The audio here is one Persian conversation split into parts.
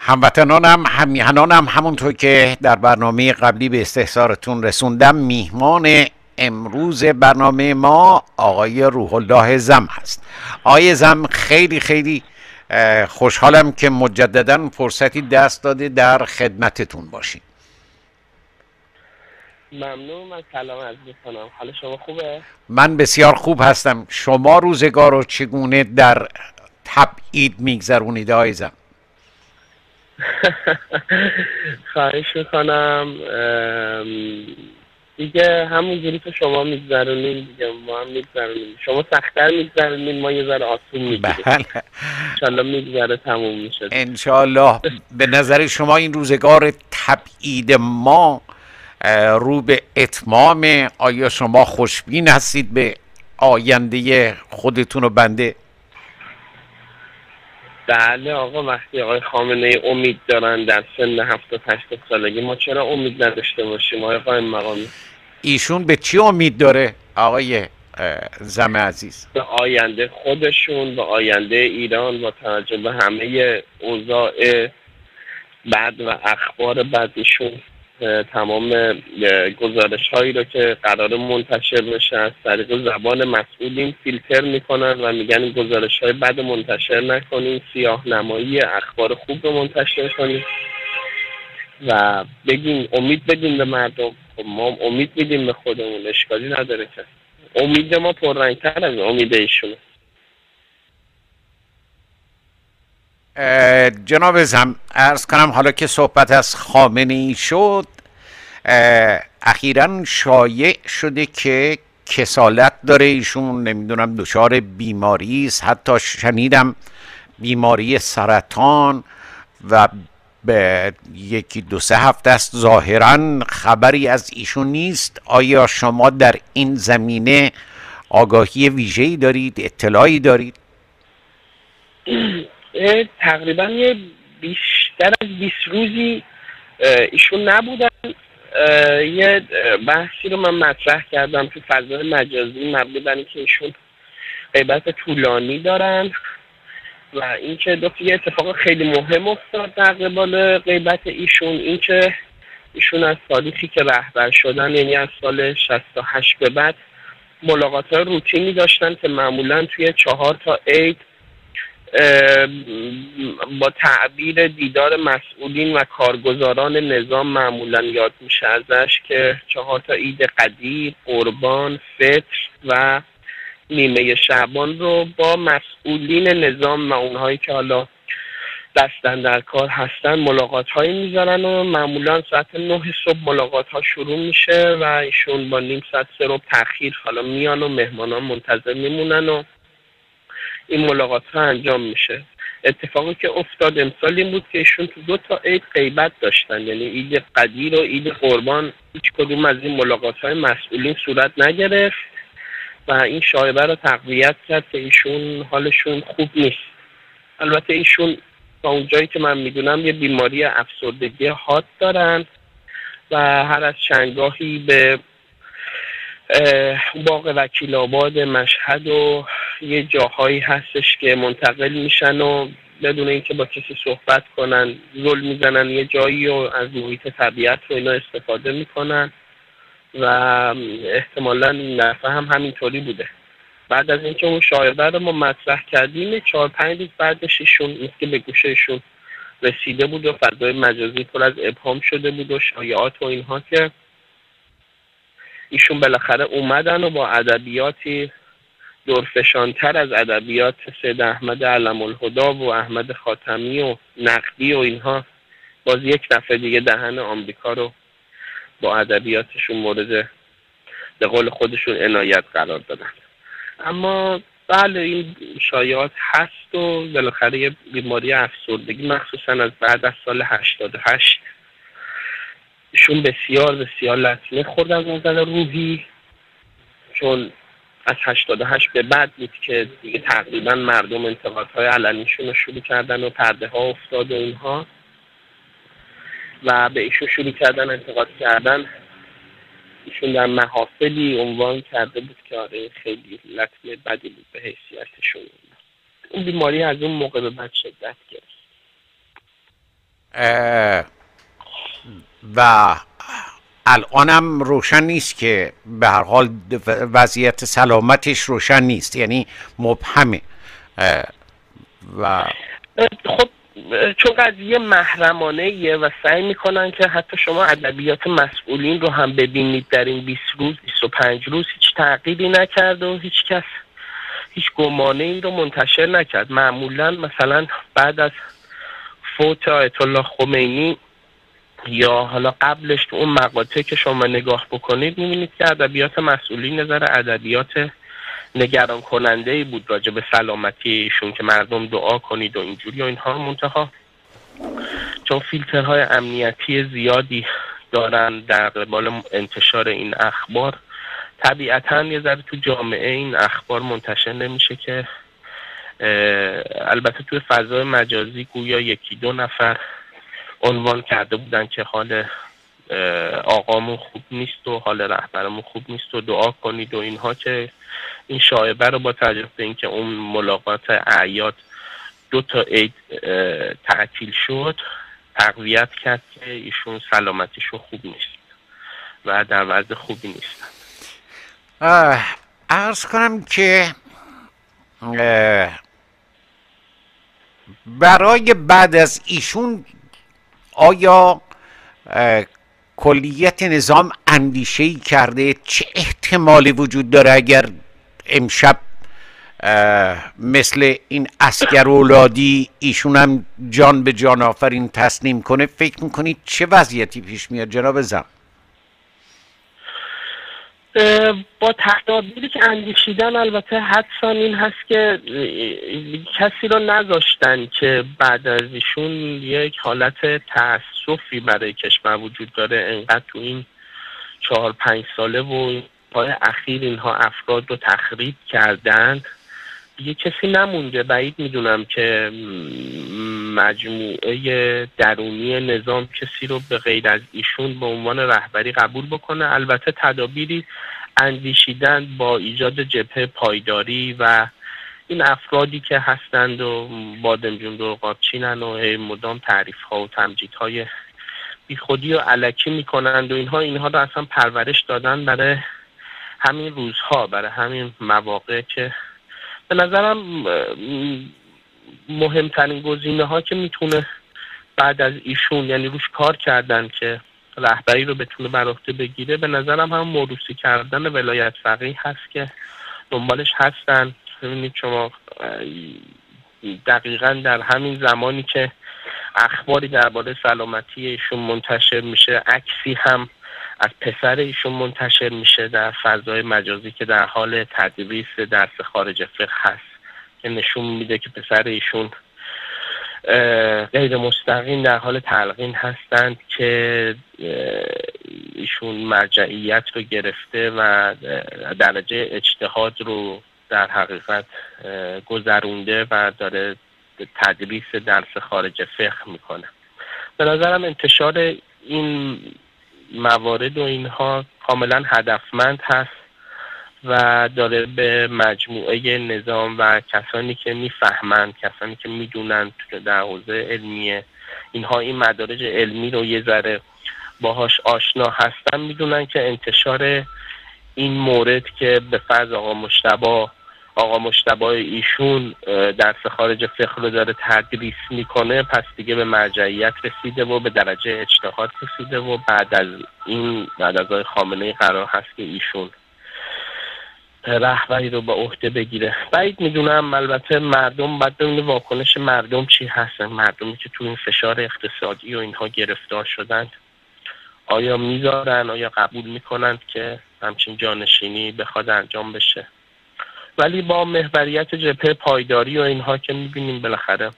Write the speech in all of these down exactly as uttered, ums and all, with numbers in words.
هموطنانم همیهنانم همونطور که در برنامه قبلی به استحضارتون رسوندم، میهمان امروز برنامه ما آقای روح الله زم هست. آقای زم، خیلی خیلی خوشحالم که مجددا فرصتی دست داده در خدمتتون باشیم. ممنون. من سلام عرض می‌کنم. حال شما خوبه؟ من بسیار خوب هستم. شما روزگار رو چگونه در تبعید میگذرونید آقای زم؟ خواهش میکنم. دیگه همونجوری که شما میگذرونین دیگه ما هم میگذرونیم. شما سخت‌تر میگذرونین، ما یه ذره آسون میگیریم. بله، انشالله میگذره تموم میشه. انشالله. به نظر شما این روزگار تبعید ما رو به اتمام، آیا شما خوشبین هستید به آینده خودتون و بنده؟ بله آقا، وقتی آقای خامنه ای امید دارن در سن هفتاد هشتاد سالگی، ما چرا امید نداشته باشیم آقای قائم مقامی؟ ایشون به چی امید داره آقای زم عزیز؟ به آینده خودشون، به آینده ایران، با توجه به همه اوضاع بد و اخبار بدشون. تمام گزارش هایی رو که قرار منتشر بشه از طریق زبان مسئولین فیلتر میکنن و میگن این گزارش های بد منتشر نکنین، سیاه نمایی اخبار خوب رو منتشر کنین و بگین امید بدین به مردم. خب ما امید میدیم به خودمون، اشکالی نداره که امید ما پررنگتر از امید ایشونه. جناب زم، عرض کنم حالا که صحبت از خامنه ای شد، اخیراً شایع شده که کسالت داره ایشون، نمیدونم دچار بیماری است، حتی شنیدم بیماری سرطان و به یکی دو سه هفته است ظاهراً خبری از ایشون نیست. آیا شما در این زمینه آگاهی ویژه‌ای دارید، اطلاعی دارید؟ تقریبا یه بیشتر از بیست روزی ایشون نبودن. یه بحثی رو من مطرح کردم تو فضای مجازی مبنی بر اینکه ایشون غیبت طولانی دارن و اینکه دو تا یه اتفاق خیلی مهم افتاد در قبال غیبت ایشون. اینکه ایشون از تاریخی که رهبر شدن، یعنی از سال شصت و هشت به بعد، ملاقات‌های روتینی داشتن که معمولاً توی چهار تا عید با تعبیر دیدار مسئولین و کارگزاران نظام معمولا یاد میشه ازش، که چهار تا عید قدیر، قربان، فطر و نیمه شعبان رو با مسئولین نظام و اونهایی که حالا دستن در کار هستن ملاقات هایی میذارن و معمولا ساعت نه صبح ملاقات ها شروع میشه و ایشون با نیم ساعت سه ربع تأخیر حالا میان و مهمانان منتظر میمونن و این ملاقات ها انجام میشه. اتفاقی که افتاد امسال این بود که ایشون تو دو تا عید غیبت داشتن، یعنی عید قدیر و عید قربان هیچ کدوم از این ملاقات های مسئولین صورت نگرفت و این شایعه رو تقویت کرد که ایشون حالشون خوب نیست. البته ایشون تا اونجایی که من میدونم یه بیماری افسردگی حاد دارن و هر از چندگاهی به باغ وکیل آباد مشهد و یه جاهایی هستش که منتقل میشن و بدون اینکه با کسی صحبت کنن زل میزنن یه جایی و از محیط طبیعت رو اینا استفاده میکنن و احتمالاً این دفعه هم همینطوری بوده. بعد از اینکه اون شایعه رو ما مطرح کردیم، چهار پنج روز بعدش ایشون مثل که به گوشه ایشون رسیده بود و فضای مجازی پر از ابهام شده بود و شایعات و اینها، که ایشون بالاخره اومدن و با ادبیاتی دورفشانتر از ادبیات سید احمد علم الهدا و احمد خاتمی و نقدی و اینها باز یک دفعه دیگه دهن آمریکا رو با ادبیاتشون مورد به قول خودشون عنایت قرار دادن. اما بله این شایعات هست و بالاخره یه بیماری افسردگی مخصوصا از بعد از سال هشتاد و هشت ایشون بسیار بسیار لطمه خورد از نظر روحی، چون از هشتاد و هشت به بعد بود که دیگه تقریبا مردم انتقادهای علنیشون رو شروع کردن و پرده ها افتاد و اینها و به ایشون شروع کردن انتقاد کردن. ایشون در محافلی عنوان کرده بود که آره خیلی لطمه بدی بود به حیثیتشون. اون بیماری از اون موقع به بعد شدت گرفت. و الانم روشن نیست که به هر حال وضعیت سلامتش روشن نیست، یعنی مبهمه. و خب چون قضیه محرمانه ایه و سعی میکنن که حتی شما ادبیات مسئولین رو هم ببینید در این بیست روز بیست و پنج روز هیچ تغییری نکرد و هیچ کس هیچ گمانه این رو منتشر نکرد. معمولا مثلا بعد از فوت آیت الله خمینی یا حالا قبلش تو اون مقاطعی که شما نگاه بکنید میبینید که ادبیات مسئولین نظر ادبیات نگران کننده ای بود راجع به سلامتی ایشون که مردم دعا کنید و اینجوری و اینها. منتها چون فیلترهای امنیتی زیادی دارن در قبال انتشار این اخبار، طبیعتاً یه ذره تو جامعه این اخبار منتشر نمیشه که البته توی فضای مجازی گویا یکی دو نفر عنوان کرده بودن که حال آقامون خوب نیست و حال رهبرمون خوب نیست و دعا کنید و اینها، که این شایعه رو با توجه به اینکه اون ملاقات اعیاد دو تا عید تعطیل شد تقویت کرد که ایشون سلامتیشون خوب نیست و در وضع خوبی نیستن. عرض کنم که برای بعد از ایشون آیا کلیت نظام اندیشه‌ای کرده چه احتمالی وجود داره اگر امشب مثل این عسکر اولادی ایشون هم جان به جان آفرین تسلیم کنه؟ فکر میکنید چه وضعیتی پیش میاد جناب زم؟ با تدابیری که اندیشیدن البته حدسم این هست که کسی رو نذاشتن که بعد از ایشون یک حالت تأسفی برای کشور وجود داره. انقدر تو این چهار پنج ساله و پای اخیر اینها افراد رو تخریب کردند، یه کسی نمونده. بعید میدونم که مجموعه درونی نظام کسی رو به غیر از ایشون به عنوان رهبری قبول بکنه. البته تدابیری اندیشیدن با ایجاد جبهه پایداری و این افرادی که هستند و بادمجون و قاچینن و مدام تعریف ها و تمجید های بی خودی و علکی میکنند و اینها اینها رو اصلا پرورش دادن برای همین روزها، برای همین مواقع که به نظرم مهمترین گزینه ها که میتونه بعد از ایشون یعنی روش کار کردن که رهبری رو بتونه بر عهده بگیره، به نظرم هم موروثی کردن ولایت فقیه هست که دنبالش هستن. ببینید شما دقیقاً در همین زمانی که اخباری درباره سلامتی ایشون منتشر میشه، عکسی هم از پسر ایشون منتشر میشه در فضای مجازی که در حال تدریس درس خارج فقه هست که نشون میده که پسر ایشون غیر مستقیم در حال تلقین هستند که ایشون مرجعیت رو گرفته و درجه اجتهاد رو در حقیقت گذرونده و داره تدریس درس خارج فقه میکنه. به نظرم انتشار این موارد و اینها کاملا هدفمند هست و داره به مجموعه نظام و کسانی که میفهمند، کسانی که میدونن در حوزه علمیه اینها این مدارج علمی رو یه ذره باهاش آشنا هستن، میدونن که انتشار این مورد که به فرض آقا مجتبی آقا مجتبی ایشون درس خارج فقه رو داره تدریس میکنه، پس دیگه به مرجعیت رسیده و به درجه اجتهاد رسیده و بعد از این بعد از آقای خامنه‌ای قرار هست که ایشون رهبری رو به عهده بگیره. بعید میدونم. البته مردم باید ببینه واکنش مردم چی هستن، مردمی که تو این فشار اقتصادی و اینها گرفتار شدند آیا میذارن، آیا قبول میکنند که همچین جانشینی بخواد انجام بشه. ولی با محوریت جبهه پایداری و اینها که میبینیم بالاخره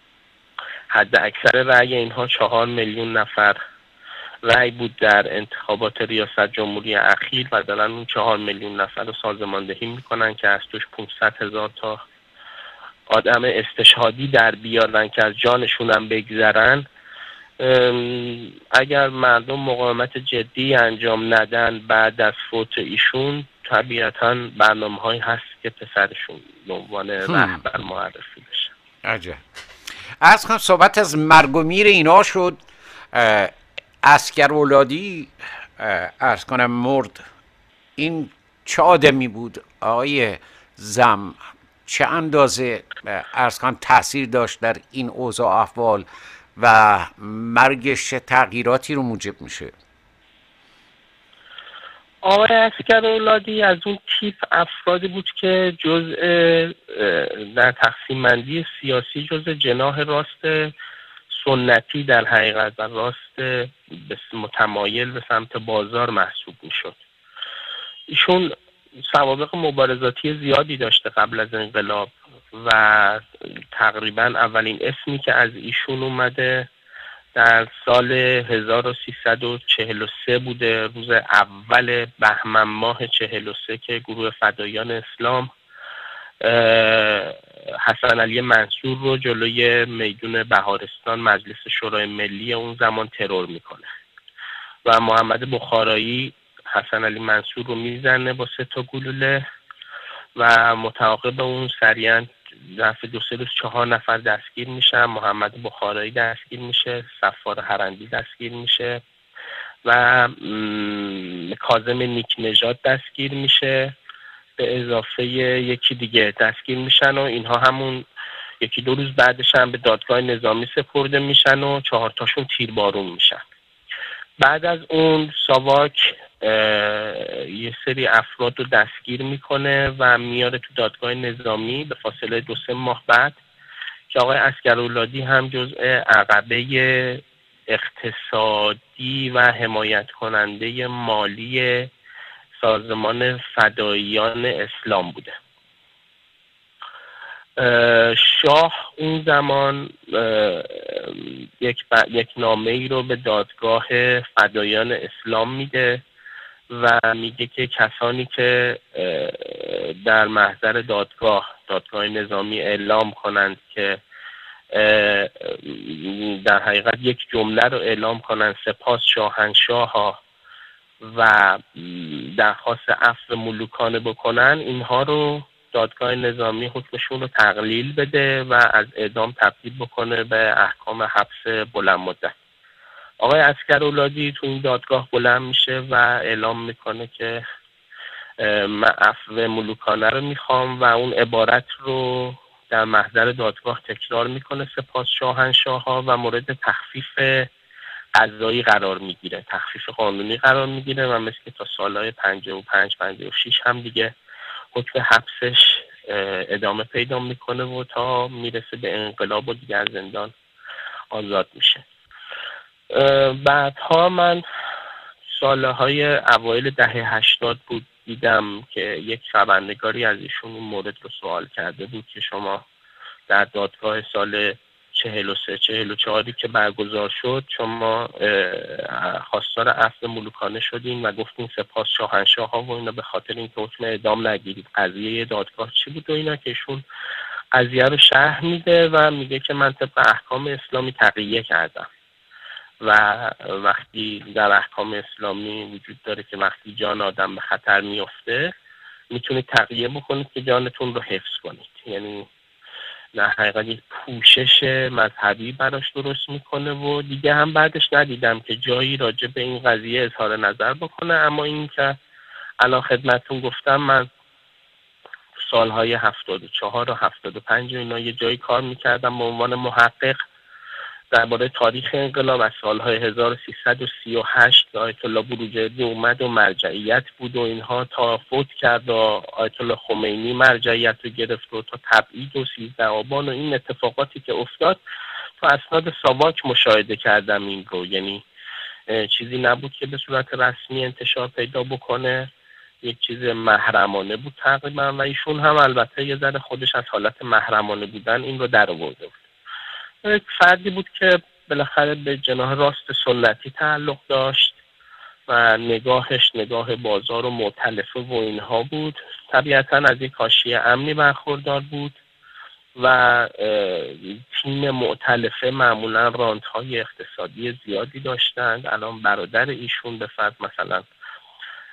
حد اکثر رأی اینها چهار میلیون نفر رأی بود در انتخابات ریاست جمهوری اخیر و دارن اون چهار میلیون نفر رو سازماندهی میکنن که از توش پانصد هزار تا آدم استشهادی در بیارن که از جانشون هم بگذرن. اگر مردم مقاومت جدی انجام ندن بعد از فوت ایشون، طبیعتاً برنامه هایی هست که پسرشون به عنوان رهبر معرفی بشه. عجب. از کنم صحبت از مرگ و میر اینا شد. اسکر اولادی ارز کنم مرد. این چه آدمی بود آقای زم؟ چه اندازه ارز کنم تاثیر داشت در این اوضاع احوال و مرگش چه تغییراتی رو موجب میشه؟ آقای اسکر اولادی از اون تیپ افرادی بود که جزء در تقسیم بندی سیاسی جزء جناح راست سنتی در حقیقت و راست متمایل به سمت بازار محسوب میشد. ایشون سوابق مبارزاتی زیادی داشته قبل از انقلاب و تقریبا اولین اسمی که از ایشون اومده در سال هزار و سیصد و چهل و سه بوده، روز اول بهمن ماه چهل و سه که گروه فدایان اسلام حسن علی منصور رو جلوی میدون بهارستان مجلس شورای ملی اون زمان ترور میکنه و محمد بخارایی حسن علی منصور رو میزنه با سه تا گلوله و متعاقب اون سریعا ظرف دو سه روز چهار نفر دستگیر میشن. محمد بخارایی دستگیر میشه، صفار هرندی دستگیر میشه و کاظم نیک نژاد دستگیر میشه، به اضافه یکی دیگه دستگیر میشن و اینها همون یکی دو روز بعدش هم به دادگاه نظامی سپرده میشن و چهار تاشون تیربارون میشن. بعد از اون ساواک یه سری افراد رو دستگیر میکنه و میاره تو دادگاه نظامی به فاصله دو سه ماه بعد که آقای اسکر اولادی هم جزء عقبه اقتصادی و حمایت کننده مالی سازمان فداییان اسلام بوده. شاه اون زمان یک, یک نامه ای رو به دادگاه فدایان اسلام میده و میگه که کسانی که در محضر دادگاه دادگاه نظامی اعلام کنند که در حقیقت یک جمله رو اعلام کنند سپاس شاهنشاه ها و درخواست عفو ملوکانه بکنن، اینها رو دادگاه نظامی حکمشون رو تقلیل بده و از اعدام تبدیل بکنه به احکام حبس بلند مدت. آقای اسکر اولادی تو این دادگاه بلند میشه و اعلام میکنه که من عفو ملوکانه رو میخوام و اون عبارت رو در محضر دادگاه تکرار میکنه سپاس شاهنشاه ها و مورد تخفیف قضایی قرار میگیره، تخفیف قانونی قرار میگیره و مثل که تا سالهای پنجاه و پنج پنجاه و شش هم دیگه حکم حبسش ادامه پیدا میکنه و تا میرسه به انقلاب و دیگه از زندان آزاد میشه. بعدها من سالهای اوایل دهه هشتاد بود دیدم که یک خبرنگاری از ایشون این مورد رو سوال کرده بود که شما در دادگاه سال چهل و سه چهل و چهاری که برگزار شد شما خواستار عفو ملوکانه شدین و گفتین سپاس شاهنشاه ها و اینا به خاطر اینکه حکم اعدام نگیرید، قضیه دادگاه چی بود و اینا، که ایشون قضیه رو شرح میده و میگه که من طبق احکام اسلامی تقیه کردم و وقتی در احکام اسلامی وجود داره که وقتی جان آدم به خطر میفته میتونید تقیه بکنید که جانتون رو حفظ کنید، یعنی در حقیقت یک پوشش مذهبی براش درست میکنه و دیگه هم بعدش ندیدم که جایی راجع به این قضیه اظهار نظر بکنه. اما این که الان خدمتتون گفتم من سالهای هفتاد و چهار و هفتاد و پنج و اینا یه جایی کار میکردم به عنوان محقق درباره تاریخ انقلاب از سالهای هزار و سیصد و سی و هشت که آیت الله بروجردی اومد و مرجعیت بود و اینها تا فوت کرد و آیت الله خمینی مرجعیت رو گرفت و تا تبعید و سیزده آبان و این اتفاقاتی که افتاد تو اسناد ساواک مشاهده کردم این رو، یعنی چیزی نبود که به صورت رسمی انتشار پیدا بکنه، یک چیز محرمانه بود تقریبا و ایشون هم البته یه ذره خودش از حالت محرمانه بودن این رو در آورده بود. یک فردی بود که بالاخره به جناح راست سنتی تعلق داشت و نگاهش نگاه بازار و مؤتلفه و اینها بود، طبیعتا از یک حاشیه امنی برخوردار بود و تیم مؤتلفه معمولا رانت‌های اقتصادی زیادی داشتند. الان برادر ایشون به فرض مثلا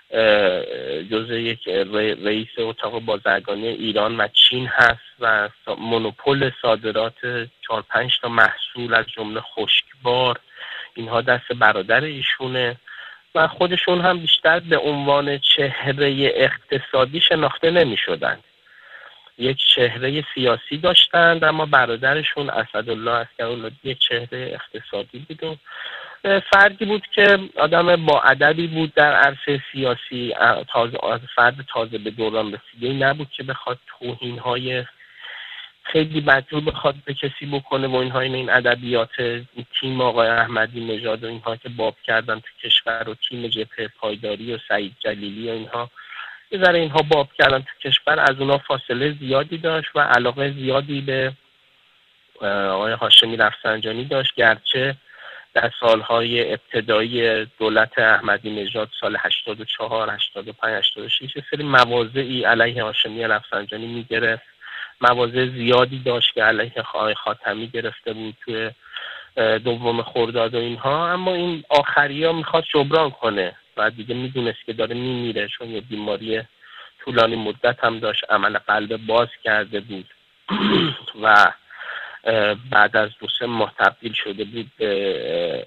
جزء یک رئیس اتاق بازرگانی ایران و چین هست و مونوپول صادرات چهار پنج تا محصول از جمله خشکبار اینها دست برادر ایشونه و خودشون هم بیشتر به عنوان چهره اقتصادی شناخته نمی شدن. یک چهره سیاسی داشتند اما برادرشون اسدالله عسکرالله یک چهره اقتصادی بود. فردی بود که آدم با ادبی بود در عرصه سیاسی، تازه فرد تازه به دوران رسیده نبود که بخواد توهین‌های خیلی بدجور بخواد به کسی بکنه و اینها. این این ادبیات تیم آقای احمدی نژاد و اینها که باب کردن تو کشور و تیم جبهه پایداری و سعید جلیلی و اینها یه ذره اینها باب کردن تو کشور، از اونها فاصله زیادی داشت و علاقه زیادی به آقای هاشمی رفسنجانی داشت، گرچه در سالهای ابتدایی دولت احمدی نژاد سال هشتاد و چهار، هشتاد و پنج، هشتاد و شش سری مواضعی علیه هاشمی رفسنجانی میگرفت، مواضع زیادی داشت که علیه آقای خاتمی گرفته بود توی دوم خرداد و اینها، اما این آخری ها میخواد جبران کنه و دیگه میدونست که داره میمیره چون یه بیماری طولانی مدت هم داشت، عمل قلب باز کرده بود و بعد از دو سه ماه تبدیل شده بود به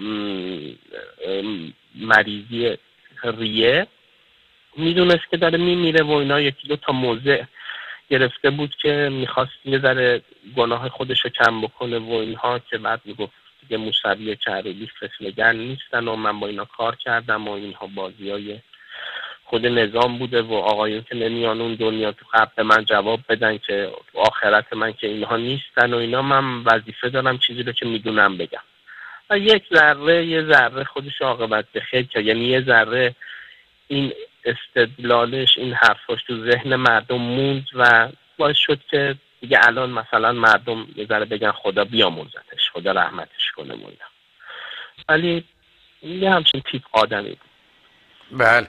مریضی ریه. میدونست که داره میمیره و اینا یکی دو تا موضع گرفته بود که میخواست یه ذره گناه خودش رو کم بکنه و اینها، که بعد میگفت دیگه موسوی و کروبی فسلگر نیستن و من با اینا کار کردم و اینها بازی های خود نظام بوده و آقایون که نمیان اون دنیا تو قبل من جواب بدن که آخرت من که اینها نیستن و اینا، من وظیفه دارم چیزی رو که میدونم بگم. و یک ذره یه ذره خودش عاقبت به خیر که یعنی یه ذره این استدلالش این حرفاش تو ذهن مردم موند و باعث شد که دیگه الان مثلا مردم یه ذره بگن خدا بیامرزتش، خدا رحمتش کنه و اینا. ولی یه همچین تیپ آدمی بود. بله،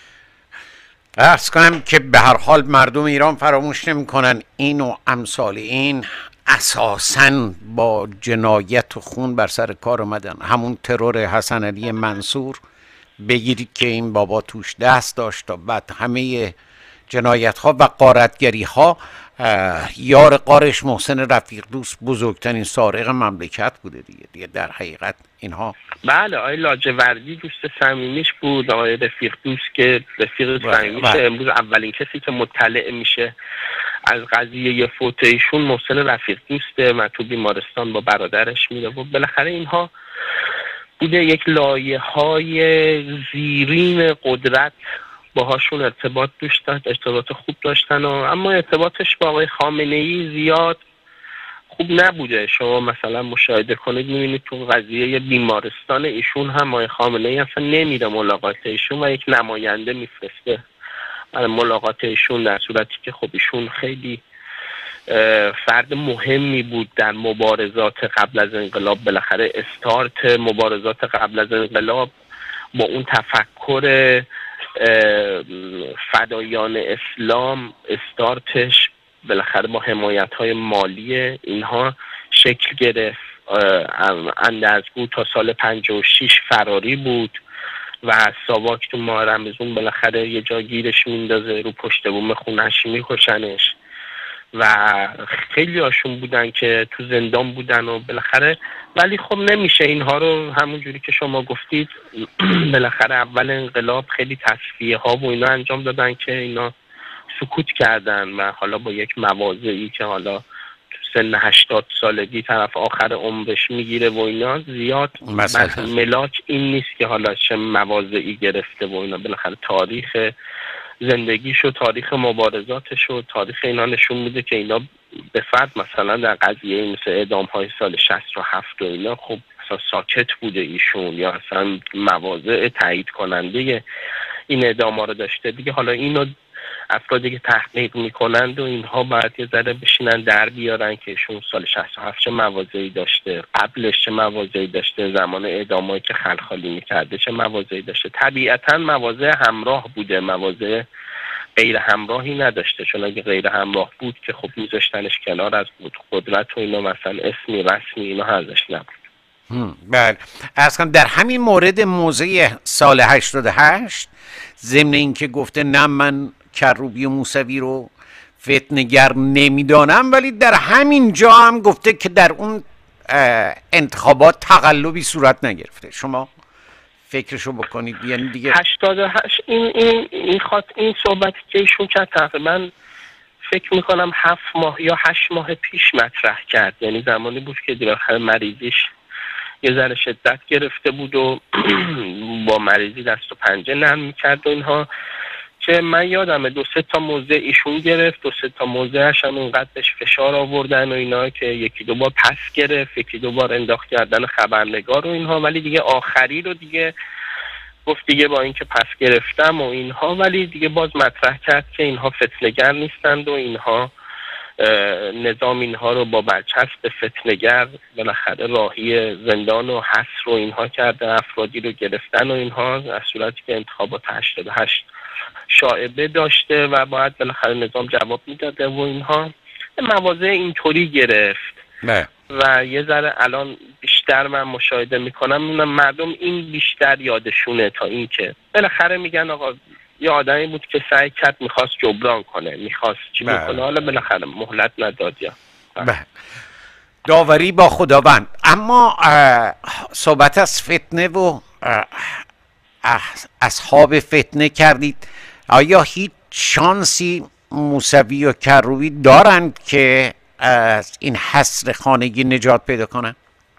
عرض کنم که به هر حال مردم ایران فراموش نمی کنن این و امثال این اساساً با جنایت و خون بر سر کار اومدن. همون ترور حسن علی منصور بگیرید که این بابا توش دست داشت و بعد همه جنایت ها و غارتگری ها، یار قارش محسن رفیق دوست بزرگترین سارق مملکت بوده دیگه دیگه در حقیقت اینها. بله، آقای لاجوردی دوست صمیمیش بود، آقای رفیق دوست که رفیق صمیمیش امروز اولین کسی که مطلع میشه از قضیه فوت ایشون محسن رفیق دوسته و تو بیمارستان با برادرش میره و بالاخره اینها بوده یک لایه های زیرین قدرت باهاشون ارتباط داشتن، ارتباط خوب داشتن و اما ارتباطش با آقای خامنه‌ای زیاد خوب نبوده. شما مثلا مشاهده کنید میبینید تو قضیه بیمارستان ایشون هم آقای خامنه‌ای اصلا نمیره ملاقات ایشون و یک نماینده میفرسته برای ملاقات ایشون، در صورتی که خب ایشون خیلی فرد مهمی بود در مبارزات قبل از انقلاب. بالاخره استارت مبارزات قبل از انقلاب با اون تفکر فدایان اسلام، استارتش بالاخره با حمایت‌های مالی اینها شکل گرفت. اندرزگو تا سال پنجاه و شش فراری بود و ساواک تو ماه رمضان بالاخره یه جا گیرش میندازه، رو پشت بوم خونش میکشنش و خیلی هاشون بودن که تو زندان بودن و بالاخره. ولی خب نمیشه اینها رو همون جوری که شما گفتید بالاخره اول انقلاب خیلی تصفیه ها و اینا انجام دادن که اینا سکوت کردن و حالا با یک مواضعی که حالا تو سن هشتاد سالگی طرف آخر عمرش میگیره و اینا زیاد ملاک این نیست که حالا چه مواضعی گرفته و اینا. بالاخره تاریخ زندگیش و تاریخ مبارزاتش و تاریخ اینا نشون میده که اینا به فرد مثلا در قضیه مثل اعدام های سال شصت و هفت و اینا خب اصلا ساکت بوده ایشون یا اصلا مواضع تایید کننده این اعدام ها رو داشته دیگه. حالا اینو افرادی که تحقیق میکنند و اینها باید یه ذره بشینن در بیارن که ایشون سال شصت و هفت چه مواضعی داشته، قبلش چه مواضعی داشته، زمان اعدامایی که خلخالی میکرده چه مواضعی داشته. طبیعتا مواضع همراه بوده، مواضع غیر همراهی نداشته، چون اگه غیر همراه بود که خب میذاشتنش کنار از بود قدرت و اینا مثلا اسمی رسمی اینا ازش نبود. بله، اصلا در همین مورد موضع سال هشتاد و هشت، ضمن اینکه گفته نه من کروبی و موسوی رو فتنه‌گر نمیدانم، ولی در همین جا هم گفته که در اون انتخابات تقلبی صورت نگرفته. شما فکرشو بکنید. یعنی دیگه هشتاد و هشت این این این خاط این صحبتی که ایشون کرد تقریبا فکر میکنم هفت ماه یا هشت ماه پیش مطرح کرد. یعنی زمانی بود که بالاخره مریضیش یه ذره شدت گرفته بود و با مریضی دست و پنجه نرم میکرد و اینها، که من یادمه دو سه تا موضع ایشون گرفت، دو سه تا موضعش هم اونقدر بهش فشار آوردن و اینا که یکی دو بار پس گرفت، یکی دو بار انداخت کردن خبرنگار و اینها، ولی دیگه آخری رو دیگه گفت دیگه با اینکه پس گرفتم و اینها، ولی دیگه باز مطرح کرد که اینها فتنه‌گر نیستند و اینها نظام اینها رو با برچسب فتنه‌گر بالاخره راهی زندان و حبس رو اینها کرده، افرادی رو گرفتن و اینها، در صورتی که انتخابات هشتاد و هشت شائبه داشته و باید بالاخره نظام جواب میداده و اینها. مواضع اینطوری گرفت نه. و یه ذره الان بیشتر من مشاهده میکنم میبینم مردم این بیشتر یادشونه تا این که بالاخره میگن آقا یه آدمی بود که سعی کرد میخواست جبران کنه، میخواست چی بکنه، حالا بالاخره مهلت نداد. یا داوری با خداوند. اما صحبت از فتنه و اصحاب فتنه کردید، آیا هیچ شانسی موسوی و کروبی دارند که از این حصر خانگی نجات پیدا کنن؟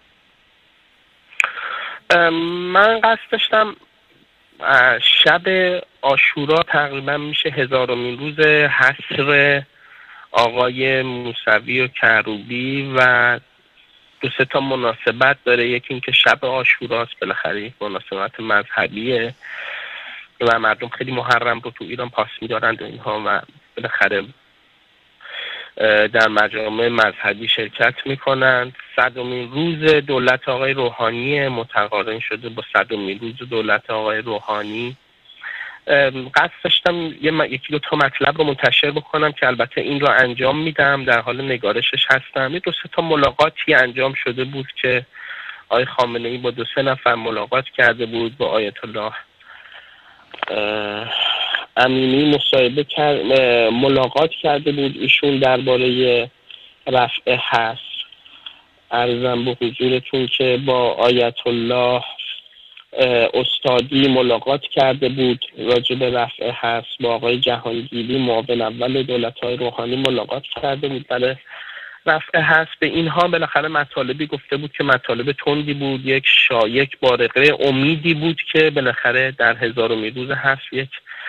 من قصد داشتم شب عاشورا تقریبا میشه هزارمین روز حصر آقای موسوی و کروبی و دو سه تا مناسبت داره. یکی اینکه شب عاشوراست، بالاخره یک مناسبت مذهبیه و مردم خیلی محرم رو تو ایران پاس می‌دارند و اینها و بالاخره در مجامع مذهبی شرکت میکنند. صدمین روز دولت آقای روحانی متقارن شده با صدمین روز دولت آقای روحانی. قصد داشتم یکی دو تا مطلب رو منتشر بکنم که البته این رو انجام میدم، در حال نگارشش هستم. یه دو سه تا ملاقاتی انجام شده بود که آقای خامنه‌ای با دو سه نفر ملاقات کرده بود، با آیت الله امینی مصاحبه کرد، ملاقات کرده بود ایشون درباره رفع حصر. عرضم به حضورتون که با آیت الله استادی ملاقات کرده بود راجع به رفع حصر، با آقای جهانگیری معاون اول دولت‌های روحانی ملاقات کرده بود برای رفع حصر. به اینها بالاخره مطالبی گفته بود که مطالب تندی بود، یک شایک بارقه امیدی بود که بالاخره در هزارمین روز حصر یک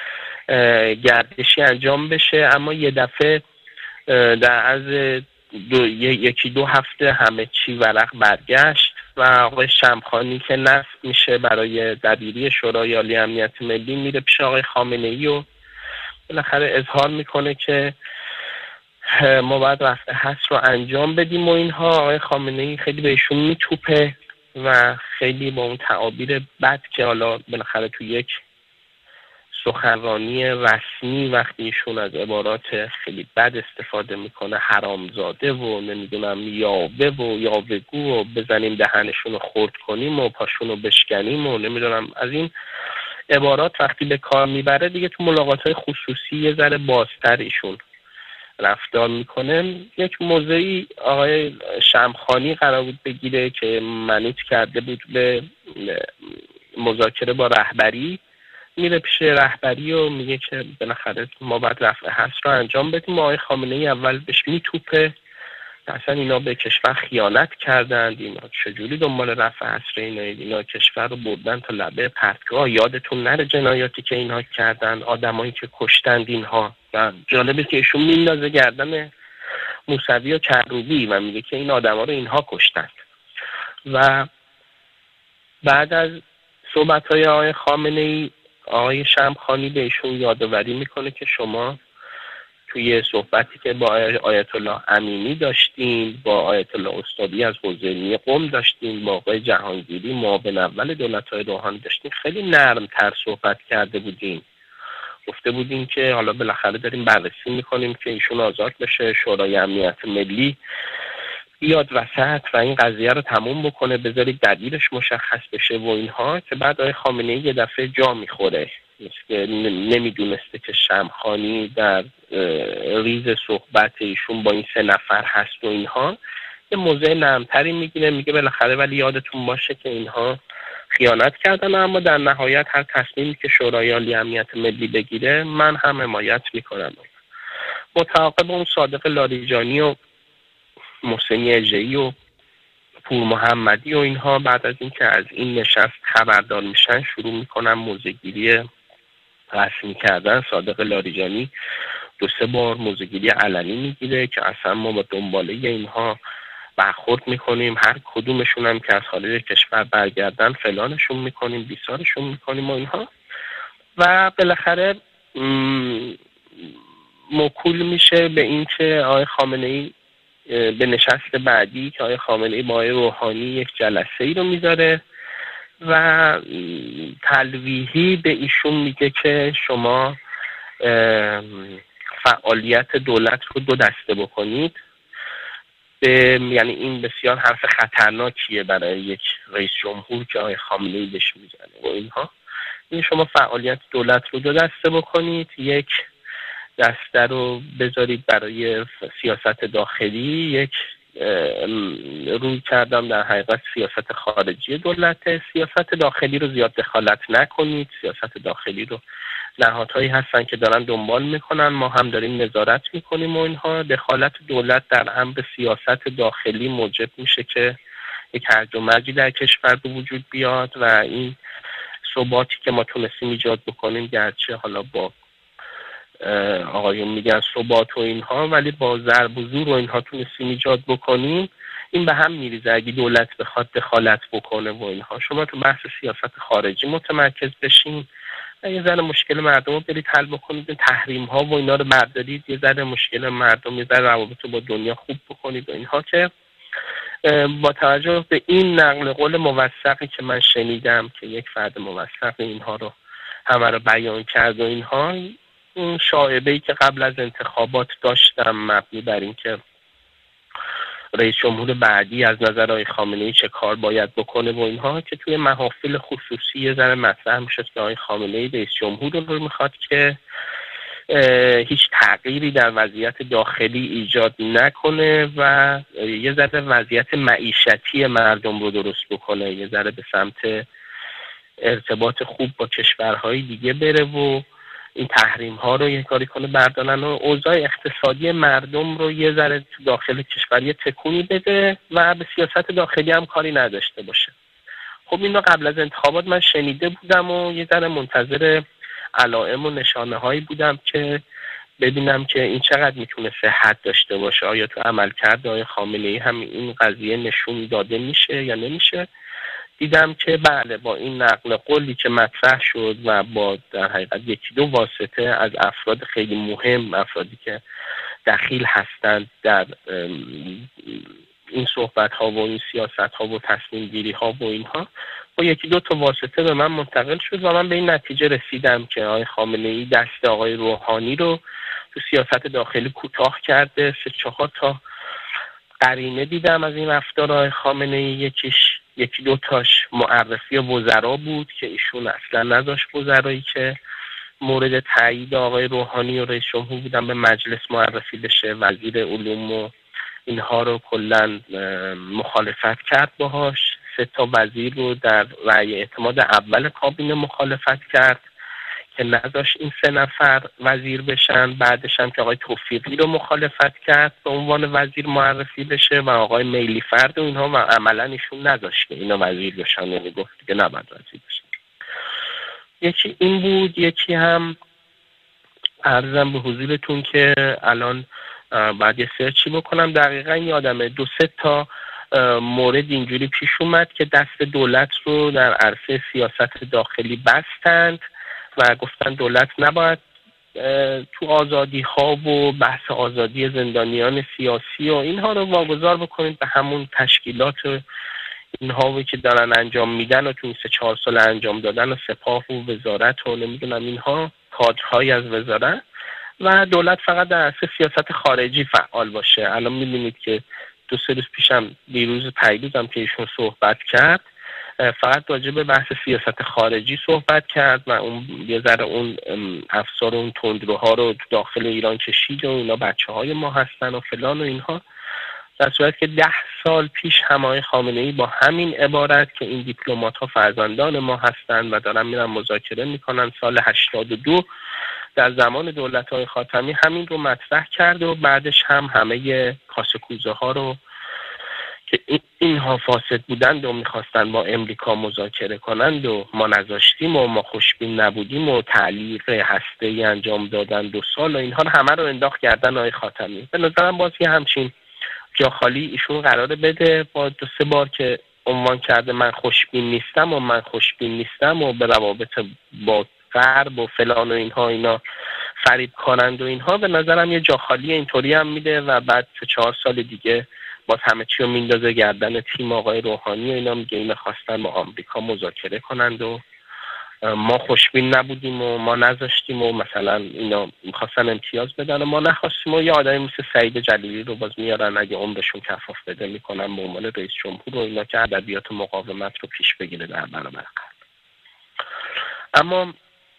گردشی انجام بشه، اما یه دفعه در عرض دو، یکی دو هفته همه چی ورق برگشت و آقای شمخانی که نصب میشه برای دبیری شورای عالی امنیت ملی میره پیش آقای خامنه‌ای و بالاخره اظهار میکنه که ما باید رفع حصر رو انجام بدیم و اینها. آقای خامنه‌ای خیلی بهشون میتوپه و خیلی با اون تعابیر بد که حالا بالاخره تو یک سخنرانی رسمی وقتی ایشون از عبارات خیلی بد استفاده میکنه، حرامزاده و نمیدونم یاوه و یاوه‌گو و بزنیم دهنشون رو خرد کنیم و پاشون رو بشکنیم و نمیدونم از این عبارات وقتی به کار میبره، دیگه تو ملاقات‌های خصوصی یه ذره بازتر ایشون رفتار میکنه. یک موضعی آقای شمخانی قرار بود بگیره که منوط کرده بود به مذاکره با رهبری، میره پیش رهبری و میگه که بالاخره ما باید رفع حصر رو انجام بدیم. آقای خامنه‌ای اول بهش میتوپه، اصلا اینا به کشور خیانت کردند، اینا چجوری دنبال رفع حصر اینا اینا کشور رو بردن تا لبه پرتگاه، یادتون نره جنایاتی که اینها کردن، آدمایی که کشتند اینها. و جالبه که ایشون میندازه گردن موسوی و کروبی و میگه که این آدما رو اینها کشتند. و بعد از صحبت‌های آقای خامنه‌ای آقای شمخانی به ایشون یادآوری میکنه که شما توی صحبتی که با آیت الله امینی داشتیم، با آیت الله استادی از حوزه علمی قم داشتیم، با آقای جهانگیری معاون اول دولت‌های روحانی داشتیم، خیلی نرم‌تر صحبت کرده بودیم. گفته بودیم که حالا بالاخره داریم بررسی میکنیم که ایشون آزاد بشه، شورای امنیت ملی بیاد وسط و این قضیه رو تموم بکنه، بذارید دلیلش مشخص بشه و اینها، که بعد آقای خامنه‌ای یه دفعه جا میخوره که نمیدونسته که شمخانی در ریز صحبت ایشون با این سه نفر هست و اینها، یه موضع نرمتری میگیره، میگه بالاخره ولی یادتون باشه که اینها خیانت کردن، اما در نهایت هر تصمیمی که شورای عالی امنیت ملی بگیره من هم حمایت میکنم. متعاقب اون صادق لاریجانی و محسنی اژه‌ای و پور محمدی و اینها بعد از اینکه از این نشست خبردار میشن شروع میکنن موضع‌گیری رسمی کردن. صادق لاریجانی دو سه بار موضع‌گیری علنی میگیره که اصلا ما با دنباله اینها برخورد میکنیم، هر کدومشون هم که از خارج کشور برگردن فلانشون میکنیم، بیسارشون میکنیم و اینها، و بالاخره موکول میشه به این که آقای خامنه‌ای به نشست بعدی که آقای خامنه‌ای با آقای روحانی یک جلسه ای رو میذاره و تلویحی به ایشون میگه که شما فعالیت دولت رو دو دسته بکنید. یعنی این بسیار حرف خطرناکیه برای یک رئیس جمهور که آقای خامنه‌ای بهش میزنه و اینها. این شما فعالیت دولت رو دو دسته بکنید، یک دسته رو بذارید برای سیاست داخلی، یک روی کردم در حقیقت سیاست خارجی دولت. سیاست داخلی رو زیاد دخالت نکنید، سیاست داخلی رو نهادهایی هستن که دارن دنبال میکنن، ما هم داریم نظارت میکنیم و اینها. دخالت دولت در امر سیاست داخلی موجب میشه که یک هرج و مرجی در کشور به وجود بیاد و این ثباتی که ما تونستیم ایجاد بکنیم، گرچه حالا با آقایون میگن ثبات و اینها، ولی با ضرب و زور و اینها تونستیم ایجاد بکنیم، این به هم میریزه اگه دولت بخواد دخالت بکنه و اینها. شما تو بحث سیاست خارجی متمرکز بشین و یه ذره مشکل مردم رو برید حل بکنید، تحریم ها و اینا رو بردارید، یه ذره مشکل مردم، یه ذره روابط رو با دنیا خوب بکنید و اینها. که با توجه به این نقل قول موثقی که من شنیدم که یک فرد موثق اینها رو همه رو بیان کرد و اینها، اون شایعه‌ای که قبل از انتخابات داشتم مبنی بر این که رئیس جمهور بعدی از نظر آقای خامنه‌ای چه کار باید بکنه و اینها، که توی محافل خصوصی یه ذره مطرح میشد که آقای خامنه‌ای رئیس جمهور رو میخواد که هیچ تغییری در وضعیت داخلی ایجاد نکنه و یه ذره وضعیت معیشتی مردم رو درست بکنه، یه ذره به سمت ارتباط خوب با کشورهای دیگه بره و این تحریم ها رو یه کاری کنه بردارن و اوضاع اقتصادی مردم رو یه ذره داخل کشور یه تکونی بده و به سیاست داخلی هم کاری نداشته باشه. خب اینو قبل از انتخابات من شنیده بودم و یه ذره منتظر علائم و نشانه هایی بودم که ببینم که این چقدر میتونه صحت داشته باشه، آیا تو عملکرد آقای خامنه‌ای هم این قضیه نشون داده میشه یا نمیشه. دیدم که بله، با این نقل قولی که مطرح شد و با در حقیقت یکی دو واسطه از افراد خیلی مهم، افرادی که دخیل هستند در این صحبت ها و این سیاست ها و تصمیم گیری ها و اینها، با یکی دو تا واسطه به من منتقل شد و من به این نتیجه رسیدم که آقای خامنه‌ای دست آقای روحانی رو تو سیاست داخلی کوتاه کرده. سه چهار تا قرینه دیدم از این رفتار آقای خامنه‌ای. یکیش یکی دو تاش معرفی وزرا بود که ایشون اصلا نداشت وزرایی که مورد تایید آقای روحانی و رئیس جمهور بودن به مجلس معرفی بشه. وزیر علوم و اینها رو کلا مخالفت کرد باهاش. سه تا وزیر رو در رأی اعتماد اول کابینه مخالفت کرد که نذاشت این سه نفر وزیر بشن. بعدش هم که آقای توفیقی رو مخالفت کرد به عنوان وزیر معرفی بشه و آقای میلی فرد و اینها، و عملا ایشون نذاشت که اینا وزیر بشن، یعنی گفت که نباید وزیر بشن. یکی این بود. یکی هم عرضم به حضورتون که الان بعد یه سرچی بکنم دقیقا یادمه دو سه تا مورد اینجوری پیش اومد که دست دولت رو در عرصه سیاست داخلی بستند و گفتن دولت نباید تو آزادی ها و بحث آزادی زندانیان سیاسی و اینها رو واگذار بکنید به همون تشکیلات اینها که دارن انجام میدن و تو این سه چهار سال انجام دادن و سپاه و وزارت و نمیدونم اینها، کادرهای از وزارت، و دولت فقط در عرصه سیاست خارجی فعال باشه. الان میبینید که دو سه روز پیشم دیروز پیروزم که ایشون صحبت کرد فقط راجع به بحث سیاست خارجی صحبت کرد و اون یه ذره اون افسار اون تندروها رو داخل ایران کشید و اینا بچه های ما هستن و فلان و اینها، در صورت که ده سال پیش هم آقای خامنه‌ای با همین عبارت که این دیپلمات ها فرزندان ما هستن و دارن میرن مذاکره میکنن سال هشتاد و دو در زمان دولت های خاتمی همین رو مطرح کرد و بعدش هم همه کاسه کوزه ها رو که اینها فاسد بودند و میخواستن با امریکا مذاکره کنند و ما نذاشتیم و ما خوشبین نبودیم و تعلیق هسته‌ای انجام دادن دو سال و اینها همه رو انداخت کردن آقای خاتمی. به نظرم باز یه همچین جا خالی ایشون قراره بده با دو سه بار که عنوان کرده من خوشبین نیستم و من خوشبین نیستم و به روابط با غرب و فلان و اینها اینا فریب کنند و اینها. به نظرم یه جا خالی اینطوری هم میده و بعد سه چهار سال دیگه باز همه چی رو میندازه گردن تیم آقای روحانی و اینا، میگه اینا خواستن با آمریکا مذاکره کنند و ما خوشبین نبودیم و ما نذاشتیم و مثلا اینا میخواستن امتیاز بدن و ما نخواستیم و یه آدمی مثل سعید جلیلی رو باز میارن اگه عمرشون کفاف بده میکنن به عنوان رئیس جمهور و اینا که ادبیات مقاومت رو پیش بگیره در برابر غرب. اما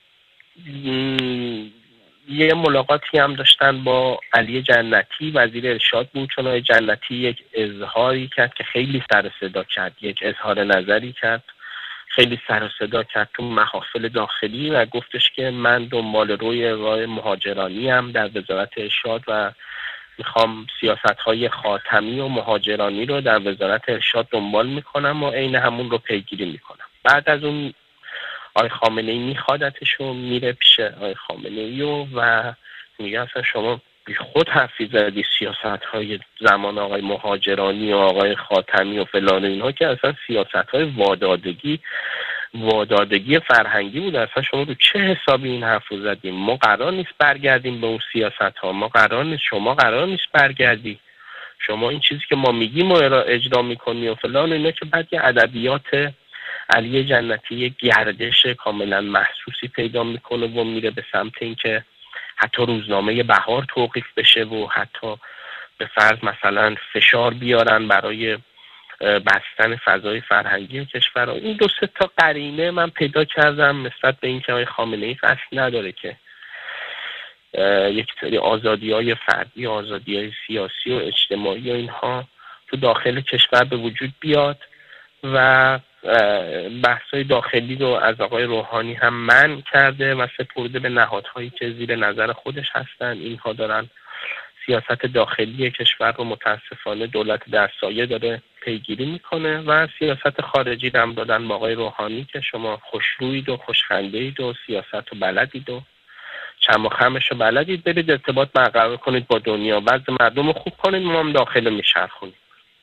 یه ملاقاتی هم داشتن با علی جنتی وزیر ارشاد بود، چون آقای جنتی یک اظهاری کرد که خیلی سر و صدا کرد، یک اظهار نظری کرد خیلی سر و صدا کرد تو محافل داخلی و گفتش که من دنبال روی راه مهاجرانی هم در وزارت ارشاد و میخوام سیاست‌های خاتمی و مهاجرانی رو در وزارت ارشاد دنبال میکنم و عین همون رو پیگیری میکنم. بعد از اون آقای خامنه‌ای میخوادتش و میره پیش آقای خامنه‌ای و, و میگه اصلا شما بی خود حرفی زدی سیاست‌های زمان آقای مهاجرانی و آقای خاتمی و فلان و اینها که اصلا سیاست‌های وادادگی وادادگی فرهنگی بود، اصلا شما رو چه حسابی این حرف رو زدیم؟ ما قرار نیست برگردیم به اون سیاست‌ها، ما قرار نیست شما قرار نیست برگردی، شما این چیزی که ما میگیم و اجرا میکنی و فلان و اینا که بعد یه ادبیات علی جنتی یک گردش کاملا محسوسی پیدا میکنه و میره به سمت اینکه حتی روزنامه بهار توقیف بشه و حتی به فرض مثلا فشار بیارن برای بستن فضای فرهنگی کشور. این دو سه تا قرینه من پیدا کردم نسبت به اینکه آقای خامنه‌ای قصد نداره که یک سری آزادی‌های فردی، آزادی‌های سیاسی و اجتماعی و اینها تو داخل کشور به وجود بیاد و بحث‌های داخلی رو از آقای روحانی هم منع کرده و سپرده به نهادهایی که زیر نظر خودش هستن. اینها دارن سیاست داخلی کشور رو متاسفانه دولت در سایه داره پیگیری میکنه و سیاست خارجی رو هم دادن با آقای روحانی که شما خوشرویید و خوشخنده‌اید و سیاست رو بلدید و چم و خمش رو بلدید، برید ارتباط برقرار کنید با دنیا، وضع مردم رو خوب کنید، ما هم داخل میچرخونید.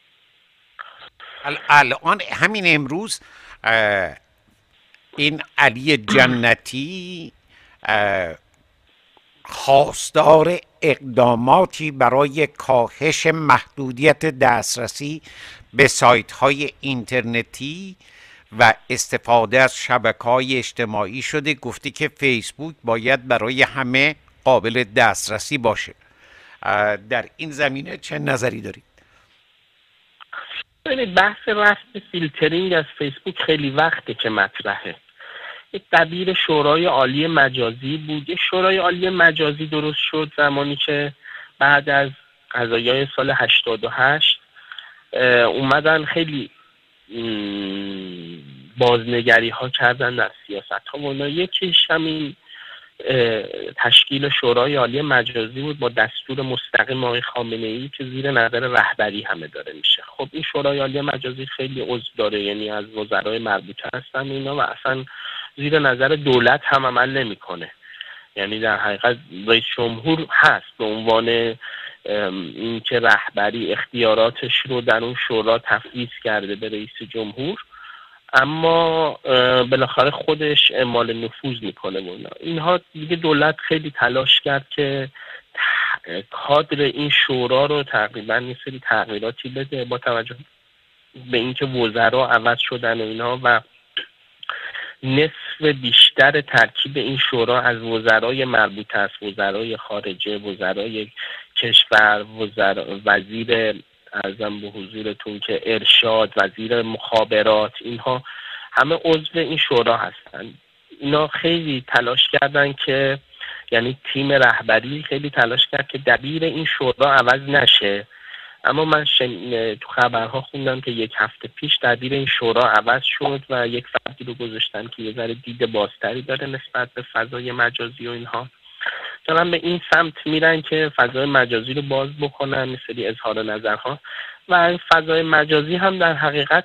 الان همین امروز این علی جنتی خواستار اقداماتی برای کاهش محدودیت دسترسی به سایت‌های اینترنتی و استفاده از شبکه‌های اجتماعی شده. گفته که فیسبوک باید برای همه قابل دسترسی باشه. در این زمینه چه نظری دارید؟ ببینید بحث رفع فیلترینگ از فیسبوک خیلی وقته که مطرحه. یک دبیر شورای عالی مجازی بود. یک شورای عالی مجازی درست شد زمانی که بعد از قضایای سال هشتاد و هشت اومدن خیلی بازنگری ها کردن در سیاست ها و اونا. یکیش همین تشکیل شورای عالی مجازی بود با دستور مستقیم آقای خامنه‌ای که زیر نظر رهبری همه داره میشه. خب این شورای عالی مجازی خیلی عضو داره، یعنی از وزرای مربوطه هستن اینا و اصلا زیر نظر دولت هم عمل نمیکنه. یعنی در حقیقت رئیس جمهور هست به عنوان اینکه رهبری اختیاراتش رو در اون شورا تفویض کرده به رئیس جمهور، اما بالاخره خودش اعمال نفوذ میکنه. اونا اینها دیگه دولت خیلی تلاش کرد که کادر این شورا رو تقریبا یه سری تغییراتی بده با توجه به اینکه وزرا عوض شدن و اینا و نصف بیشتر ترکیب این شورا از وزرای مربوطه است، وزرای خارجه، وزرای کشور، وزر... وزیر ارزم به حضورتون که ارشاد، وزیر مخابرات، اینها همه عضو این شورا هستن. اینا خیلی تلاش کردن که، یعنی تیم رهبری خیلی تلاش کرد که دبیر این شورا عوض نشه، اما من شن... تو خبرها خوندم که یک هفته پیش دبیر این شورا عوض شد و یک فردی رو گذاشتن که یه ذره دید بازتری داره نسبت به فضای مجازی و اینها. دارن به این سمت میرن که فضای مجازی رو باز بکنن، مثلی اظهار نظرها، و این فضای مجازی هم در حقیقت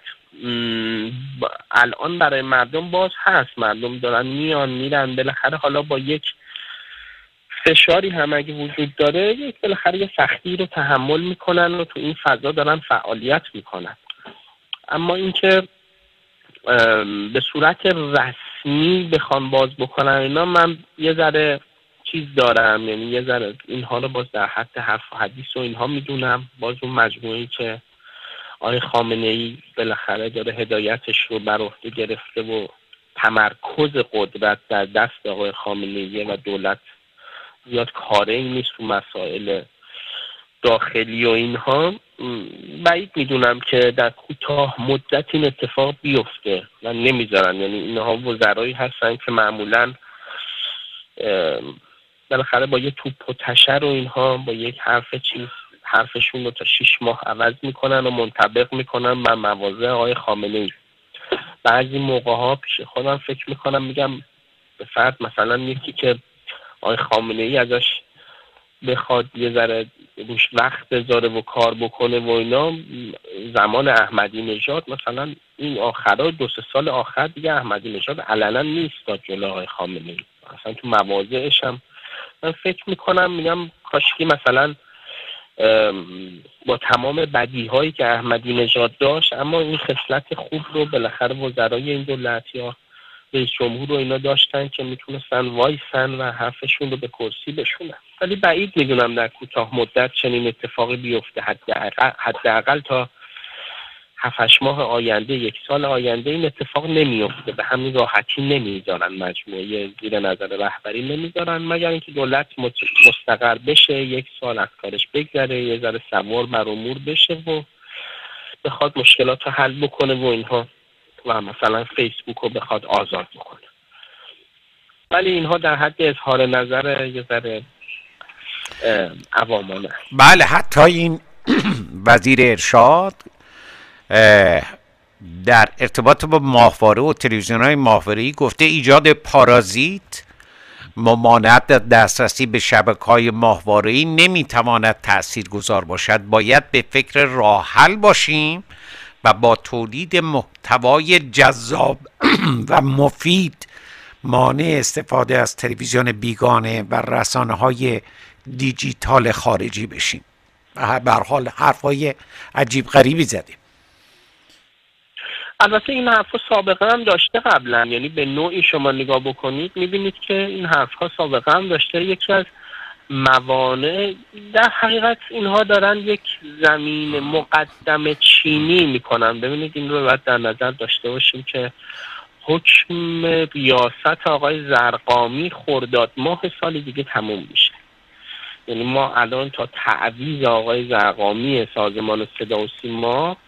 الان برای مردم باز هست. مردم دارن میان میرن، بالاخره حالا با یک فشاری هم اگه وجود داره، یک بالاخره یه سختی رو تحمل میکنن و تو این فضا دارن فعالیت میکنن. اما اینکه به صورت رسمی بخوان باز بکنن اینا، من یه ذره چیز دارم، یعنی یه ذره اینها رو باز در حد حرف و حدیث و اینها میدونم. باز اون مجموعه‌ای که آقای خامنه‌ای بالاخره داره هدایتش رو بر عهده گرفته و تمرکز قدرت در دست آقای خامنه‌ای و دولت زیاد کاری نیست تو مسائل داخلی و اینها، بعید میدونم که در کوتاه مدت این اتفاق بیفته و نمیذارن. یعنی اینها وزرایی هستن که معمولاً بالاخره با یه توپ و تشر و اینها با یک حرف چیز حرفشون رو تا شیش ماه عوض میکنن و منطبق میکنن بر مواضع آقای خامنه‌ای. بعضی موقع‌ها پیش خودم فکر میکنم، میگم به فرض مثلا یکی که آقای خامنه‌ای ازش بخواد یه ذره روش وقت بذاره و کار بکنه و اینا، زمان احمدی نژاد مثلا این آخرای دو سه سال آخر دیگه احمدی نژاد علنا نیست تا جلوی آقای خامنه‌ای. مثلا تو مواضعش هم من فکر میکنم، میگم کاشکی مثلا با تمام بدیهایی که احمدی نژاد داشت، اما این خصلت خوب رو بالاخره وزرای این دولت یا رئیس جمهور رو اینا داشتن که میتونستن وایسن و حرفشون رو به کرسی بشونن. ولی بعید میدونم در کوتاه مدت چنین اتفاقی بیفته. حداقل حداقل تا هفت هشت ماه آینده، یک سال آینده این اتفاق نمیفته. به همین راحتی نمیذارن، مجموعه زیر نظر رهبری نمیذارن، مگر اینکه دولت مستقر بشه، یک سال از کارش بگذره، یه ذره سوار بر امور بشه و بخواد مشکلات رو حل بکنه و اینها، و مثلا فیسبوک رو بخواد آزاد بکنه. ولی اینها در حد اظهار نظر یه ذره عوامانه. بله، حتی این وزیر ارشاد در ارتباط با ماهواره و تلویزیون‌های ماهواره‌ای گفته ایجاد پارازیت، ممانعت در دسترسی به شبکه‌های ماهواره‌ای نمیتواند تاثیرگذار باشد. باید به فکر راه حل باشیم و با تولید محتوای جذاب و مفید مانع استفاده از تلویزیون بیگانه و رسانه‌های دیجیتال خارجی بشیم. و به هر حال حرفای عجیب غریبی زدیم. البته این حرفا سابقه هم داشته قبلا، یعنی به نوعی شما نگاه بکنید میبینید که این حرفا سابقه هم داشته. یکی از موانع در حقیقت اینها دارن یک زمین مقدم چینی میکنن. ببینید این رو باید در نظر داشته باشیم که حکم ریاست آقای زرقامی خرداد ماه سال دیگه تموم میشه. یعنی ما الان تا تعویض آقای زرقامی سازمان صدا و سیما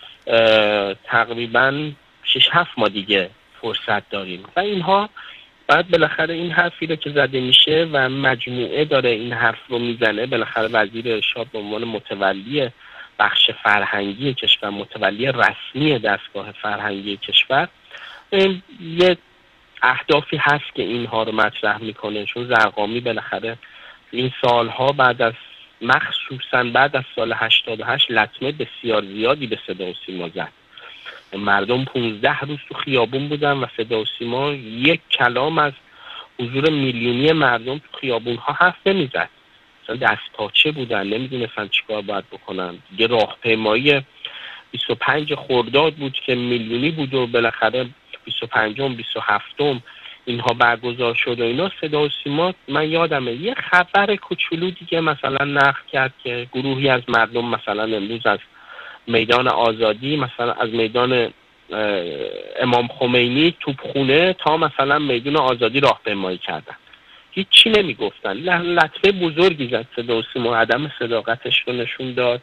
تقریبا شش هفت ماه دیگه فرصت داریم و اینها بعد بالاخره این حرفی رو که زده میشه و مجموعه داره این حرف رو میزنه، بالاخره وزیر ارشاد به عنوان متولی بخش فرهنگی کشور، متولی رسمی دستگاه فرهنگی کشور، یه اهدافی هست که اینها رو مطرح میکنه. چون زرقامی بالاخره این سالها بعد از مخصوصا بعد از سال هشتاد و هشت لطمه بسیار زیادی به صدا و سیما زد. مردم پونزده روز تو خیابون بودن و صدا و سیما یک کلام از حضور میلیونی مردم تو خیابون ها حرف نمیزد. مثلا دست پاچه بودن، نمیدونستن چیکار باید بکنن. یه راهپیمایی بیست و پنج خرداد بود که میلیونی بود و بالاخره بیست و پنجم بیست و هفتم اینها برگزار شد و اینا. صدا و سیما من یادمه یه خبر کوچولو دیگه مثلا نقل کرد که گروهی از مردم مثلا امروز از میدان آزادی، مثلا از میدان امام خمینی توپخونه تا مثلا میدان آزادی راهپیمایی کردن، هیچی نمیگفتن. لطمه بزرگی زد صدا و سیما، عدم صداقتش رو نشون داد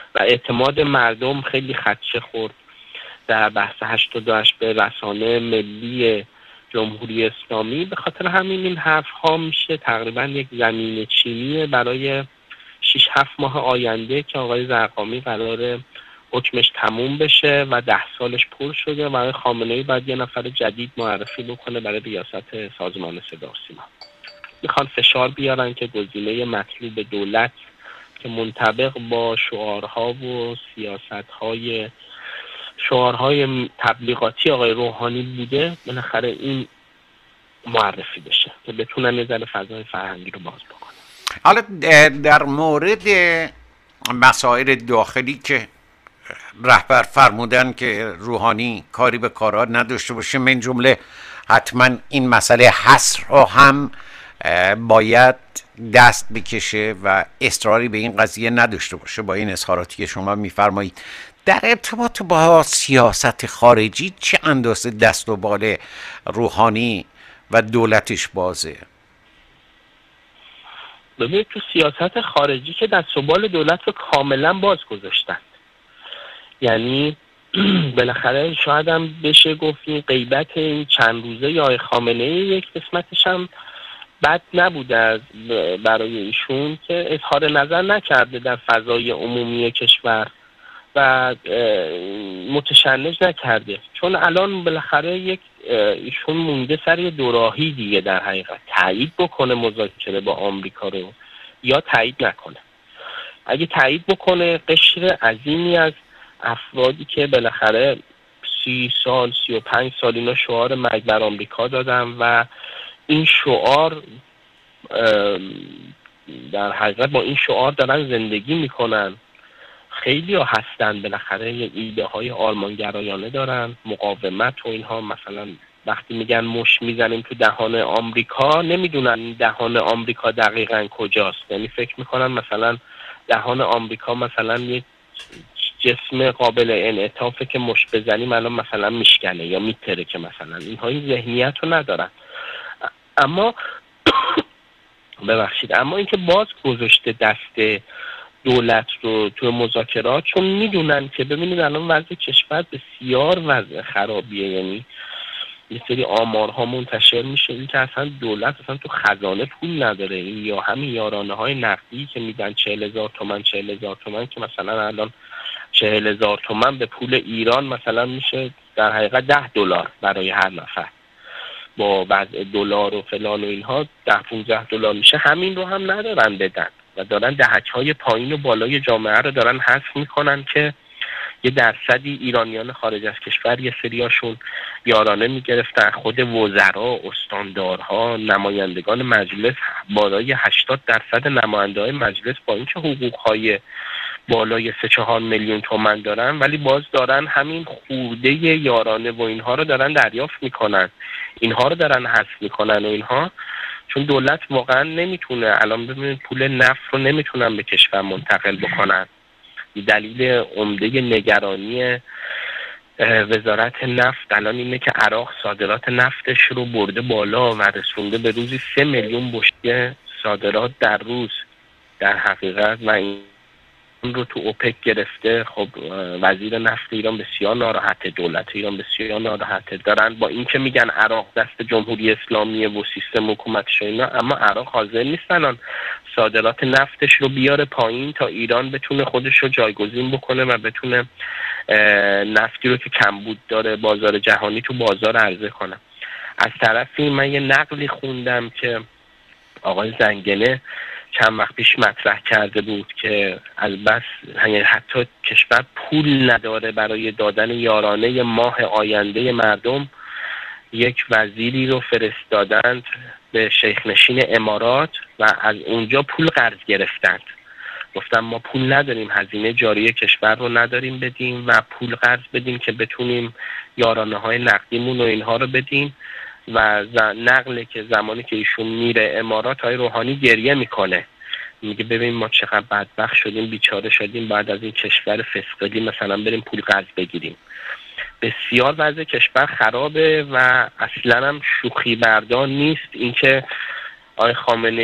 و اعتماد مردم خیلی خدشه خورد در بحث هشتاد و هشت به رسانه ملی جمهوری اسلامی. به خاطر همین این حرف ها میشه تقریبا یک زمین چینی برای شش هفت ماه آینده که آقای زرقامی قراره حکمش تموم بشه و ده سالش پر شده و آقای خامنه‌ای باید یه نفر جدید معرفی بکنه برای ریاست سازمان صدا و سیما. میخوان فشار بیارن که گزینه مطلوب دولت که منطبق با شعارها و سیاستهای شعارهای تبلیغاتی آقای روحانی بوده بالاخره این معرفی بشه که بتونن یه ذره فضای فرهنگی رو باز بکنن. حالا در مورد مسائل داخلی که رهبر فرمودن که روحانی کاری به کارا نداشته باشه، من جمله حتما این مسئله حصر رو هم باید دست بکشه و اصراری به این قضیه نداشته باشه با این اظهاراتی که شما میفرمایید. در ارتباط با سیاست خارجی چه اندازه دست و بال روحانی و دولتش بازه؟ ببینید تو سیاست خارجی که دست و بال دولت رو کاملا باز گذاشتن، یعنی بالاخره شاید هم بشه گفت این غیبت این چند روزه یا خامنه‌ای یک قسمتش هم بد نبوده از برای ایشون که اظهار نظر نکرده در فضای عمومی کشور و متشنج نکرده، چون الان بالاخره یک ایشون مونده سر یه دوراهی دیگه، در حقیقت تایید بکنه مذاکره با آمریکا رو یا تایید نکنه. اگه تایید بکنه قشر عظیمی از افرادی که بالاخره سی سال سی و پنج سال اینا شعار مرگ بر آمریکا دادن و این شعار در حقیقت با این شعار دارن زندگی میکنن، خیلی ها هستن بالاخره یه ایده های آرمانگرایانه دارن، مقاومت و اینها. مثلا وقتی میگن مش میزنیم تو دهان آمریکا نمیدونن دهان آمریکا دقیقاً کجاست، یعنی فکر میکنن مثلا دهان آمریکا مثلا یه جسم قابل انعطافه که مش بزنیم الان مثلا میشکنه یا میتره، که مثلا اینها این ذهنیت رو ندارن. اما ببخشید اما اینکه باز گذاشته دست دولت رو تو مذاکرات، چون میدونن که ببینید الان وضع کشور بسیار وضع خرابیه، یعنی یه سری آمارها منتشر میشه این که اصلا دولت اصلا تو خزانه پول نداره. این یا همین یارانه های نقدی که میدن چهل هزار تومن چهل هزار تومن که مثلا الان چهل هزار تومن به پول ایران مثلا میشه در حقیقت ده دلار برای هر نفر، با وضع دلار و فلان و اینها ده پونزده دلار میشه. همین رو هم ندارن بدن و دارن دهک‌های پایین و بالای جامعه رو دارن حذف میکنن که یه درصدی ایرانیان خارج از کشور یه سریاشون یارانه میگرفتن، خود وزرا، استاندارها، نمایندگان مجلس، بالای هشتاد درصد نماینده‌های مجلس با اینکه حقوق‌های بالای سه چهار میلیون تومان دارن ولی باز دارن همین خورده یارانه و اینها رو دارن دریافت میکنن، اینها رو دارن حذف میکنن و اینها، چون دولت واقعا نمیتونه الان ببینید پول نفت رو نمیتونن به کشور منتقل بکنن. دلیل عمده نگرانی وزارت نفت الان اینه که عراق صادرات نفتش رو برده بالا و رسونده به روزی سه میلیون بشکه صادرات در روز در حقیقت، و این رو تو اوپک گرفته. خب وزیر نفت ایران بسیار ناراحته، دولت ایران بسیار ناراحته، دارن با این که میگن عراق دست جمهوری اسلامیه و سیستم حکومتش اینا، اما عراق حاضر نیستن صادرات نفتش رو بیاره پایین تا ایران بتونه خودش رو جایگزین بکنه و بتونه نفتی رو که کمبود داره بازار جهانی تو بازار عرضه کنه. از طرفی من یه نقلی خوندم که آقای زنگنه چند وقت پیش مطرح کرده بود که از بس حتی کشور پول نداره برای دادن یارانه ماه آینده مردم، یک وزیری رو فرستادند به شیخ نشین امارات و از اونجا پول قرض گرفتند. گفتم ما پول نداریم، هزینه جاری کشور رو نداریم بدیم و پول قرض بدیم که بتونیم یارانه های نقدیمون و اینها رو بدیم. و نقله که زمانی که ایشون میره امارات های روحانی گریه میکنه، میگه ببین ما چقدر بدبخت شدیم، بیچاره شدیم، بعد از این کشور فسقلی مثلا بریم پول قرض بگیریم. بسیار وضع کشور خرابه و اصلا هم شوخی بردار نیست اینکه آقای خامنه‌ای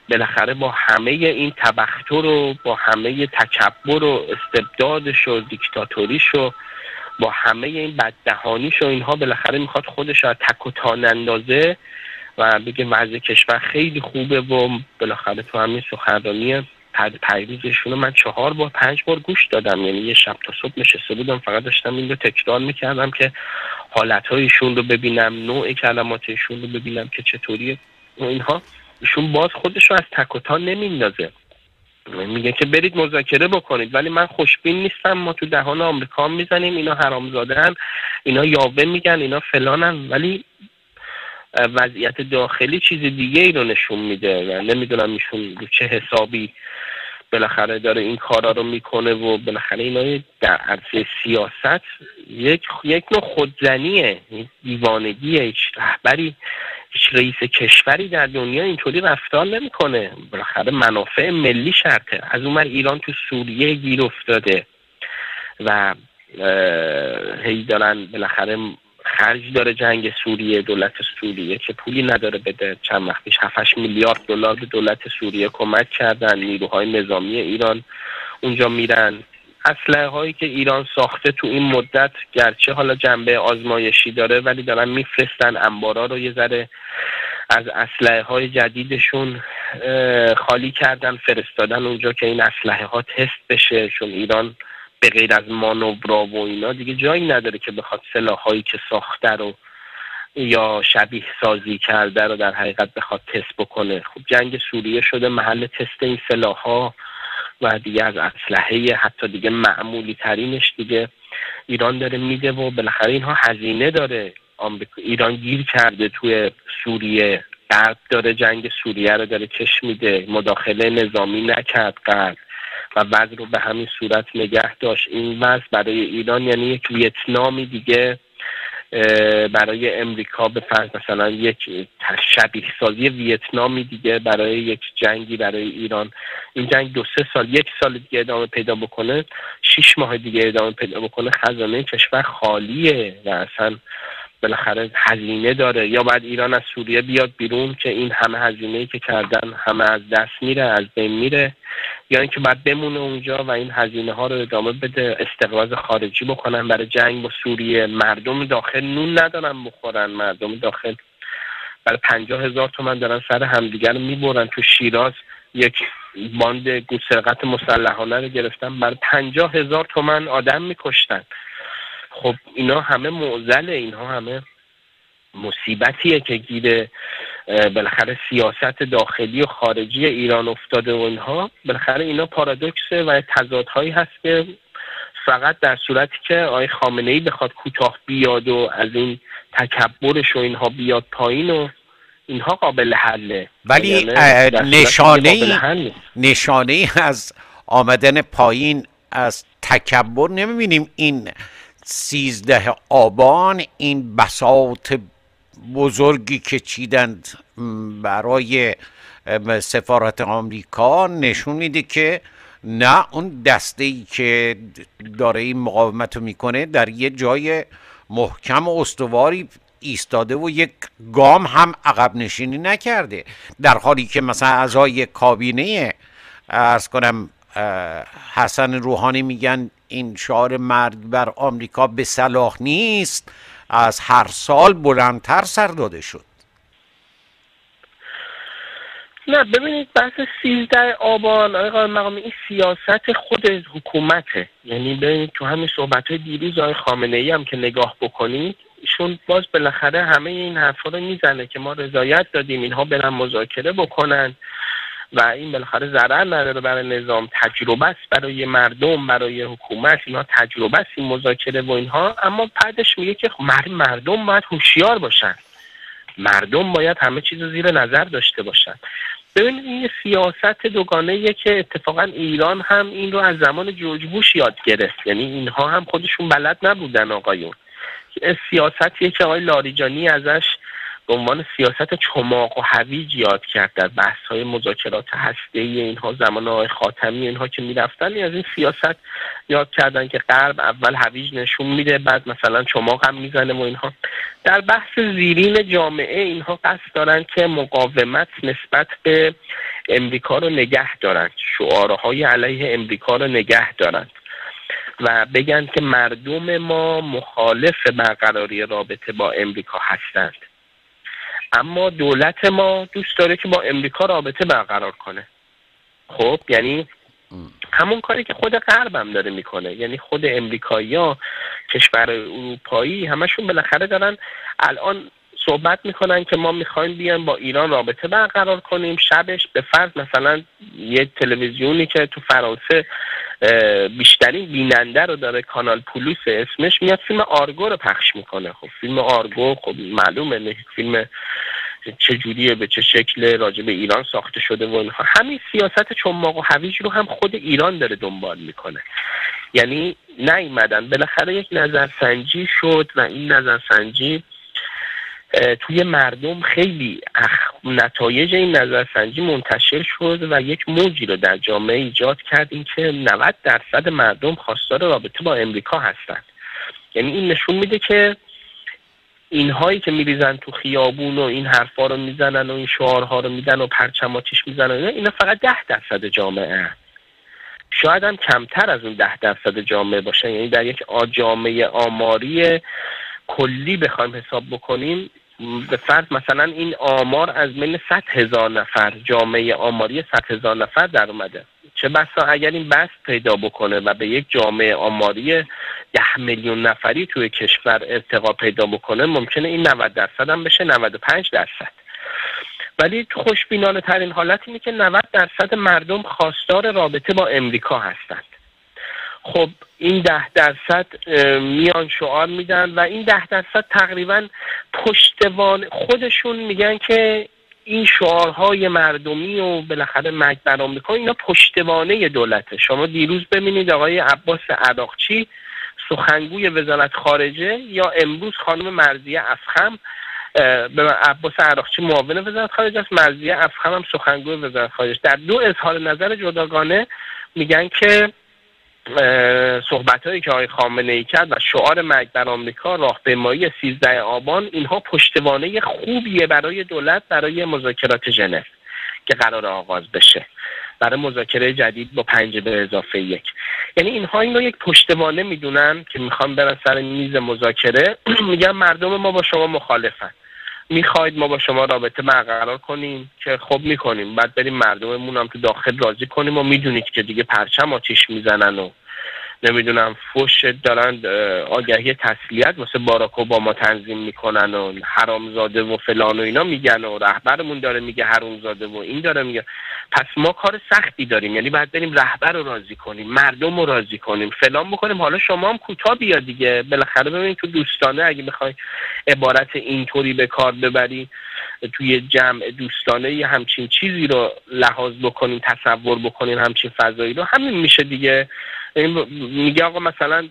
بالاخره با همه این تبختر و با همه تکبر و استبدادش و دیکتاتوریش و با همه این بددهانیش و اینها بالاخره میخواد خودش رو تک و تان اندازه و بگه وضع کشور خیلی خوبه و بالاخره تو همین سخنرانی پیروزشون من چهار بار پنج بار گوش دادم، یعنی یه شب تا صبح نشسته بودم فقط داشتم این رو تکرار میکردم که حالتهایشون رو ببینم، نوع کلماتشون رو ببینم که چطوریه و اینها. ایشون باز خودش رو از تک و تا نمیندازه، میگه که برید مذاکره بکنید ولی من خوشبین نیستم، ما تو دهان آمریکا میزنیم، اینا حرامزاده‌ان، اینا یاوه میگن، اینا فلانن، ولی وضعیت داخلی چیز دیگه ای رو نشون میده و نمیدونم ایشون رو چه حسابی بالاخره داره این کارا رو میکنه و بالاخره اینا در عرصه سیاست یک یک نوع خودزنیه، دیوانگیه. هیچ رهبری، هیچ رئیس کشوری در دنیا اینطوری رفتار نمیکنه. بالاخره منافع ملی شرطه. از اون ور ایران تو سوریه گیر افتاده و هی دارن بالاخره خرج داره جنگ سوریه، دولت سوریه که پولی نداره بده. چند وقت پیش هفت میلیارد دلار به دولت سوریه کمک کردن، نیروهای نظامی ایران اونجا میرن. اسلحه هایی که ایران ساخته تو این مدت گرچه حالا جنبه آزمایشی داره ولی دارن میفرستن، انبارا رو یه ذره از اسلحه های جدیدشون خالی کردن فرستادن اونجا که این اسلحه ها تست بشه، چون ایران به غیر از مانورا و اینا دیگه جایی نداره که بخواد سلاحایی که ساخته رو یا شبیه سازی کرده رو در حقیقت بخواد تست بکنه. خب جنگ سوریه شده محل تست این سلاح‌ها و دیگه از اسلحه حتی دیگه معمولی ترینش دیگه ایران داره میده و بالاخره اینها هزینه داره. آمریکا ایران گیر کرده توی سوریه، غرب داره جنگ سوریه رو داره کش میده، مداخله نظامی نکرد غرب و وضع رو به همین صورت نگه داشت. این وضع برای ایران یعنی یک ویتنامی دیگه برای امریکا، به فرض مثلا یک شبیه سازی ویتنامی دیگه برای یک جنگی برای ایران. این جنگ دو سه سال یک سال دیگه ادامه پیدا بکنه، شش ماه دیگه ادامه پیدا بکنه، خزانه کشور خالیه و اصلا بالاخره هزینه داره. یا بعد ایران از سوریه بیاد بیرون که این همه هزینه‌ای که کردن همه از دست میره، از بین میره، یا اینکه بعد بمونه اونجا و این هزینه ها رو ادامه بده، استقراض خارجی بکنن برای جنگ با سوریه. مردم داخل نون ندارن بخورن، مردم داخل برای پنجاه هزار تومن دارن سر همدیگر رو میبرن. تو شیراز یک باند سرقت مسلحانه رو گرفتن، برای پنجاه هزار تومن آدم میکشتن. خب اینا همه معضله، اینها همه مصیبتیه که گیر بالاخره سیاست داخلی و خارجی ایران افتاده و اینها. بالاخره اینا پارادوکسه و تضادهایی هست که فقط در صورتی که آقای خامنه‌ای بخواد کوتاه بیاد و از این تکبرش و اینها بیاد پایین و اینها قابل حله. ولی نشانه نشانه از آمدن پایین از تکبر نمیبینیم. این سیزده آبان این بساط بزرگی که چیدند برای سفارت آمریکا نشون میده که نه، اون دسته‌ای که داره این مقاومت رو میکنه در یه جای محکم و استواری ایستاده و یک گام هم عقب نشینی نکرده، در حالی که مثلا اعضای کابینه عرض کنم حسن روحانی میگن این شعار مرگ بر آمریکا به صلاح نیست، از هر سال بلندتر سر داده شد. نه ببینید بحث سیزده آبان آقای مقامی این سیاست خود حکومته. یعنی ببینید تو همین صحبت‌های دیروز آقای خامنه‌ای هم که نگاه بکنید، ایشون باز بالاخره همه این حرفا رو میزنه که ما رضایت دادیم اینها برن مذاکره بکنن و این بالاخره ضرر نداره برای نظام، تجربه است برای مردم، برای حکومت، اینا تجربه است این مذاکره و اینها. اما بعدش میگه که مردم باید هوشیار باشن، مردم باید همه چیز رو زیر نظر داشته باشن. ببینید این سیاست دوگانه‌ایه که اتفاقا ایران هم این رو از زمان جورج بوش یاد گرفت. یعنی اینها هم خودشون بلد نبودن آقایون. سیاستیه که آقای لاریجانی ازش به عنوان سیاست چماق و هویج یاد کرد در بحث‌های مذاکرات هسته‌ای اینها. زمان آقای خاتمی اینها که می‌رفتن از این سیاست یاد کردن که غرب اول هویج نشون میده بعد مثلا چماق هم میزنه و اینها. در بحث زیرین جامعه اینها قصد دارن که مقاومت نسبت به امریکا رو نگه دارند، شعارهای علیه امریکا رو نگه دارند و بگن که مردم ما مخالف برقراری رابطه با امریکا هستند، اما دولت ما دوست داره که با امریکا رابطه برقرار کنه. خب یعنی همون کاری که خود غرب هم داره میکنه، یعنی خود امریکایی‌ها، کشور اروپایی، همشون بالاخره دارن الان صحبت میکنن که ما میخوایم بیان با ایران رابطه برقرار کنیم. شبش به فرض مثلا یه تلویزیونی که تو فرانسه بیشترین بیننده رو داره، کانال پولوس اسمش، میاد فیلم آرگو رو پخش میکنه. خب فیلم آرگو خب معلومه فیلم چجوریه، به چه شکل، راجع به ایران ساخته شده و اینها. همین سیاست چماق و هویج رو هم خود ایران داره دنبال میکنه. یعنی نیومدن، بالاخره یک نظرسنجی شد و این نظرسنجی توی مردم خیلی نتایج این نظرسنجی منتشر شد و یک موجی رو در جامعه ایجاد کرد، این که نود درصد مردم خواستار رابطه با امریکا هستند. یعنی این نشون میده که اینهایی که میریزن تو خیابون و این حرفا رو میزنن و این شعارها رو میدن و پرچم آتیش میزنن، اینا فقط ده درصد جامعه هست. شاید هم کمتر از اون ده درصد جامعه باشه. یعنی در یک جامعه آماری کلی بخوایم حساب بکنیم، به فرض مثلا این آمار از بین صد هزار نفر، جامعه آماری صد هزار نفر در اومده. چه بسا اگر این بست پیدا بکنه و به یک جامعه آماری ده میلیون نفری توی کشور ارتقا پیدا بکنه، ممکنه این نود درصد هم بشه نود و پنج درصد. ولی تو خوشبینانه ترین حالت اینه که نود درصد مردم خواستار رابطه با امریکا هستند. خب این ده درصد میان شعار میدن و این ده درصد تقریبا پشتوان خودشون میگن که این شعارهای مردمی و بالاخره مرگ بر آمریکا اینا پشتوانه دولته. شما دیروز ببینید آقای عباس عراقچی سخنگوی وزارت خارجه، یا امروز خانم مرضیه افخم، به عباس عراقچی معاون وزارت خارجه است، مرضیه افخم هم سخنگوی وزارت خارجه، در دو اظهار نظر جداگانه میگن که صحبت هایی که آقای خامنه ای کرد و شعار مرگ بر آمریکا، راهپیمایی سیزده آبان، اینها پشتوانه خوبیه برای دولت برای مذاکرات ژنو که قرار آغاز بشه، برای مذاکره جدید با پنج به اضافه یک. یعنی اینها این رو یک پشتوانه میدونن که میخوان برن سر میز مذاکره. میگن مردم ما با شما مخالفن، میخواید ما با شما رابطه برقرار کنیم که خب میکنیم، بعد بریم مردممون هم تو داخل راضی کنیم و میدونید که دیگه پرچم آتیش میزنن و نمیدونم فوش دارن، آگهی تسلیت واسه باراک اوباما تنظیم میکنن و حرامزاده و فلان و اینا میگن و رهبرمون داره میگه حرامزاده و این داره میگه. پس ما کار سختی داریم، یعنی باید بریم رهبر رو راضی کنیم، مردم رو راضی کنیم، فلان بکنیم. حالا شما هم کوتاه بیا دیگه، بالاخره ببینید تو دوستانه اگه بخوای عبارت اینطوری به کار ببری، توی جمع دوستانه یه همچین چیزی رو لحاظ بکنیم، تصور بکنیم، همچین فضایی رو، همین میشه دیگه. میگه آقا مثلا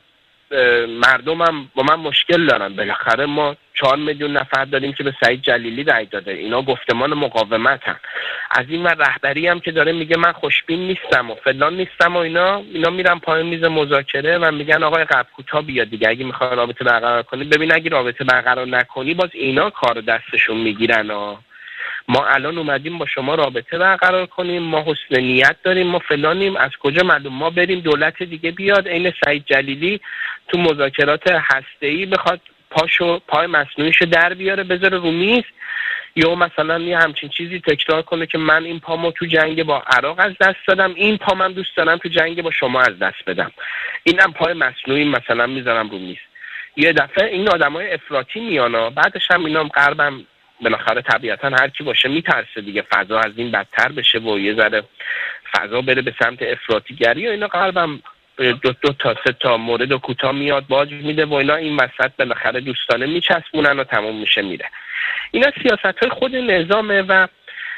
مردم هم با من مشکل دارن، بالاخره ما چهار میلیون نفر داریم که به سعید جلیلی رأی داده، اینا گفتمان مقاومتن. از این ور رهبری هم که داره میگه من خوشبین نیستم و فلان نیستم و اینا اینا میرن پای میز مذاکره و میگن آقای قبل کوتاه بیا دیگه، اگه میخوای رابطه برقرار کنی ببین اگه رابطه برقرار نکنی باز اینا کار دستشون میگیرن ها. ما الان اومدیم با شما رابطه برقرار کنیم، ما حسن نیت داریم، ما فلانیم، از کجا معلوم ما بریم دولت دیگه بیاد عین سعید جلیلی تو مذاکرات هسته‌ای بخواد پاشو پای مصنوعیشو در بیاره بذاره رو میز، یا مثلا یه همچین چیزی تکرار کنه که من این پامو تو جنگ با عراق از دست دادم، این پا من دوست دارم تو جنگ با شما از دست بدم، اینم پای مصنوعی مثلا میذارم رو میز. یه دفعه این آدمای افراطی میانا، بعدش هم اینا غربم بالاخره طبیعتا هر کی باشه میترسه دیگه فضا از این بدتر بشه و یه ذره فضا بره به سمت افراطیگری و اینا، غربم دو, دو تا سه تا مورد و کوتاه میاد باج میده و اینا این وسط بالاخره دوستانه میچسبونن و تموم میشه میره. اینا سیاست های خود نظامه و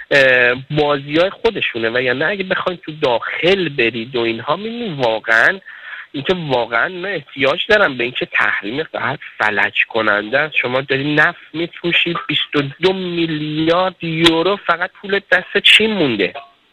بازی های خودشونه و یعنی اگه بخواید تو داخل برید و اینها میبینید واقعا اینکه واقعا احتیاج دارن به اینکه تحریم قطع فلج کننده است. شما دارید نفت میفروشید، بیست و دو میلیارد یورو فقط پول دست چین مونده،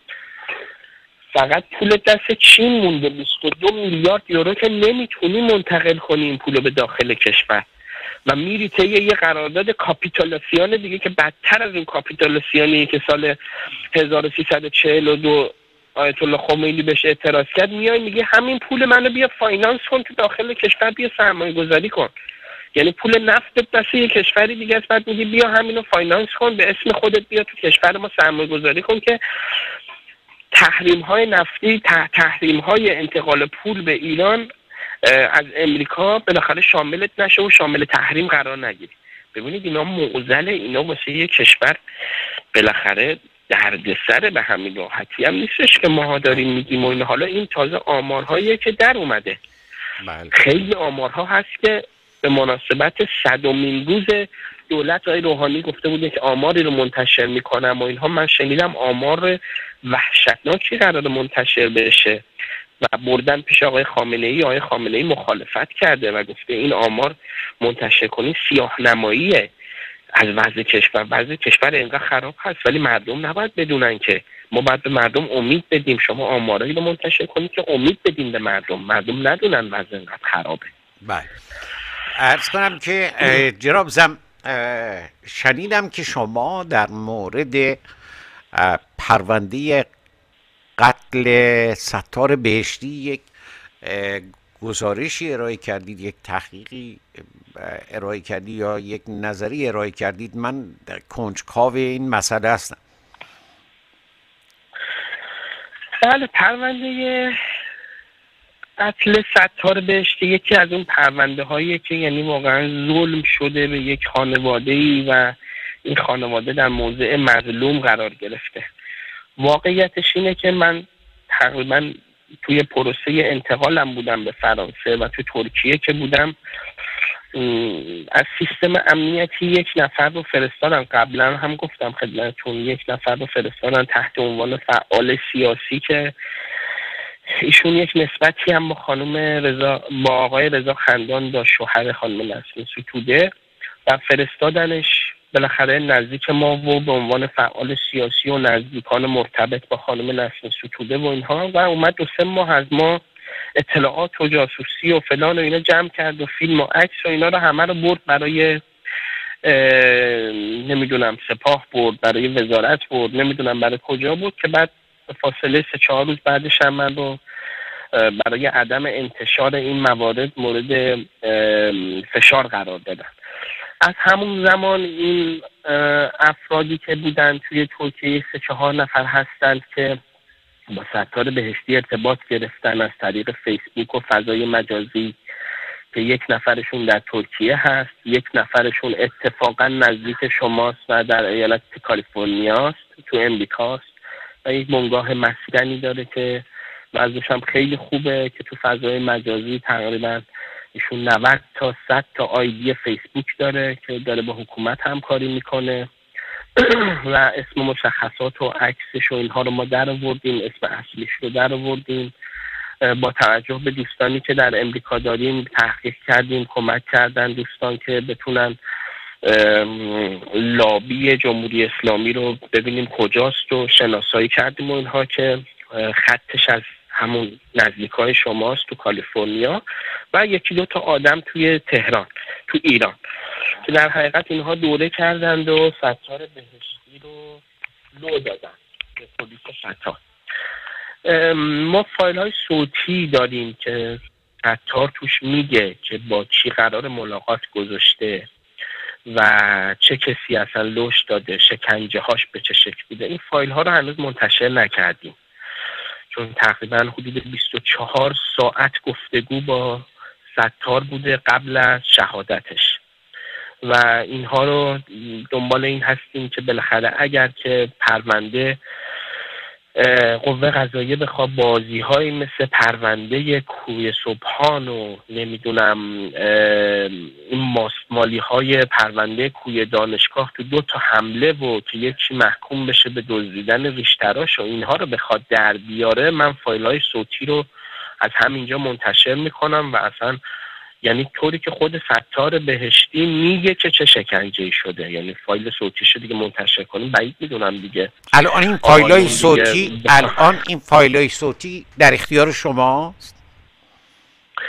فقط پول دست چین مونده، بیست و دو میلیارد یورو که نمیتونی منتقل کنی این پولو به داخل کشور. و میری طی یه قرارداد کاپیتولاسیون دیگه که بدتر از اون کاپیتولاسیونی که سال هزار و سیصد و چهل و دو آیت الله خمینی بهش اعتراض کرد، میای میگه همین پول منو بیا فاینانس کن تو داخل کشور، بیا سرمایه گذاری کن. یعنی پول نفت دست یه کشوری دیگه است، بعد میگی بیا همینو فاینانس کن، به اسم خودت بیا تو کشور ما سرمایه گذاری کن که تحریم های نفتی، تحریم های انتقال پول به ایران از امریکا بالاخره شاملت نشه و شامل تحریم قرار نگیری. ببینید اینا معضل، اینا واسه یه کشور بالاخره دردسر، به همین راحتی هم نیستش که ماها داریم میگیم و این. حالا این تازه آمارهاییه که در اومده. بله. خیلی آمارها هست که به مناسبت صدمین روز دولت آقای روحانی گفته بود که آماری رو منتشر میکنم و اینها. من شنیدم آمار وحشتناکی قرار منتشر بشه و بردن پیش آقای خامنه ای. آقای خامنه ای مخالفت کرده و گفته این آمار منتشر کنی سیاه نماییه از وضع کشور. وضع کشور اینقدر خراب هست ولی مردم نباید بدونن که ما باید به مردم امید بدیم. شما آمارایی رو منتشر کنید که امید بدیم به مردم، مردم ندونن وضع اینقدر خرابه. بله. عرض کنم که جناب زم شنیدم که شما در مورد پرونده قتل ستار بهشتی یک گزارشی ارائه کردید، یک تحقیقی ارائه کردید یا یک نظری ارائه کردید. من کنجکاو این مسئله هستم. بله، پرونده قتل ستار بهشتی یکی از اون پرونده هایی که یعنی واقعا ظلم شده به یک خانواده‌ای و این خانواده در موضع مظلوم قرار گرفته. واقعیتش اینه که من تقریبا توی پروسه انتقالم بودم به فرانسه و تو ترکیه که بودم از سیستم امنیتی یک نفر رو فرستادن. قبلا هم گفتم خدمتتون، یک نفر رو فرستادن تحت عنوان فعال سیاسی که ایشون یک نسبتی هم با خانم رضا با آقای رضا خندان داشت، شوهر خانم نسرین ستوده، و فرستادنش بالاخره نزدیک ما و به عنوان فعال سیاسی و نزدیکان مرتبط با خانم نسرین ستوده و اینها، و اومد دو سه ماه از ما اطلاعات و جاسوسی و فلان و اینا جمع کرد و فیلم و عکس و اینا رو همه رو برد برای نمیدونم سپاه برد، برای وزارت برد، نمیدونم برای کجا بود، که بعد فاصله سه چهار روز بعدش هم من رو برای عدم انتشار این موارد مورد فشار قرار دادن. از همون زمان این افرادی که بودن توی ترکیه سه چهار نفر هستند که با ستار بهشتی ارتباط گرفتن از طریق فیسبوک و فضای مجازی، که یک نفرشون در ترکیه هست، یک نفرشون اتفاقا نزدیک شماست و در ایالت کالیفرنیا است تو امریکاست و یک بنگاه مسکنی داره که وضعش هم خیلی خوبه، که تو فضای مجازی تقریبا ایشون نود تا صد تا آیدی فیسبوک داره که داره با حکومت همکاری میکنه و اسم مشخصات و عکسش و اینها رو ما در آوردیم، اسم اصلیش رو در آوردیم. با توجه به دوستانی که در امریکا داریم تحقیق کردیم، کمک کردن دوستان که بتونن لابی جمهوری اسلامی رو ببینیم کجاست و شناسایی کردیم و اینها، که خطش از همون نزدیکای شماست تو کالیفرنیا، و یکی دو تا آدم توی تهران تو ایران، که در حقیقت اینها دوره کردند و ستار بهشتی رو لو دادن به پلیس ستار. ما فایل های صوتی داریم که ستار توش میگه که با چی قرار ملاقات گذاشته و چه کسی اصلا لوش داده، شکنجه هاش به چه شکل بوده. این فایل ها رو هنوز منتشر نکردیم چون تقریبا حدود بیست و چهار ساعت گفتگو با ستار بوده قبل از شهادتش و اینها رو دنبال این هستیم که بالاخره اگر که پرونده قوه قضاییه بخواد بازی های مثل پرونده کوی سبحان و نمیدونم این ماستمالی های پرونده کوی دانشگاه تو دو تا حمله و که یکی محکوم بشه به دزدیدن ریشتراش و اینها رو بخواد در بیاره، من فایل های صوتی رو از همینجا منتشر میکنم و اصلا یعنی طوری که خود ستار بهشتی میگه که چه شکنجه‌ای شده، یعنی فایل صوتیشو دیگه منتشر کنیم بعید میدونم دیگه. الان این فایلای صوتی الان این فایلای صوتی در اختیار شماست؟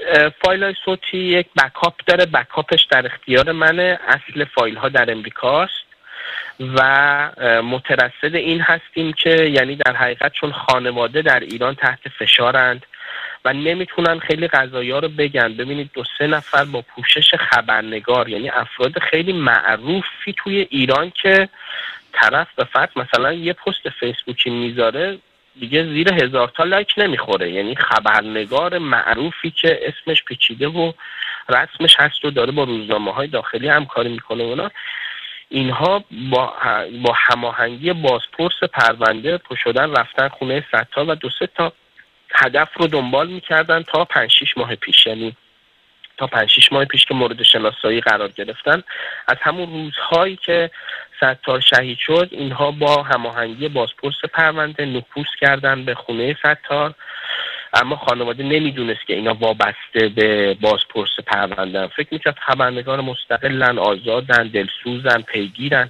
فایل های صوتی یک بکاپ داره، بکاپش در اختیار منه، اصل فایل ها در امریکاست و مترصد این هستیم که یعنی در حقیقت چون خانواده در ایران تحت فشارند و نمیتونن خیلی قضایا رو بگن. ببینید دو سه نفر با پوشش خبرنگار، یعنی افراد خیلی معروفی توی ایران که طرف به فرض مثلا یه پست فیسبوکی میذاره دیگه زیر هزار تا لایک نمیخوره، یعنی خبرنگار معروفی که اسمش پیچیده و رسمش هست و داره با روزنامه های داخلی همکاری میکنه. اونا اینها با با هماهنگی بازپرس پرونده پا شدن رفتن خونه ستار و دو سه تا هدف رو دنبال میکردن تا پنج شیش ماه پیش، یعنی تا پنج شیش ماه پیش که مورد شناسایی قرار گرفتن. از همون روزهایی که ستار شهید شد اینها با هماهنگی بازپرس پرونده نفوذ کردن به خونه ستار، اما خانواده نمیدونست که اینا وابسته به بازپرس پرونده. فکر میکرد خبرنگار مستقلن، آزادن، دلسوزن، پیگیرن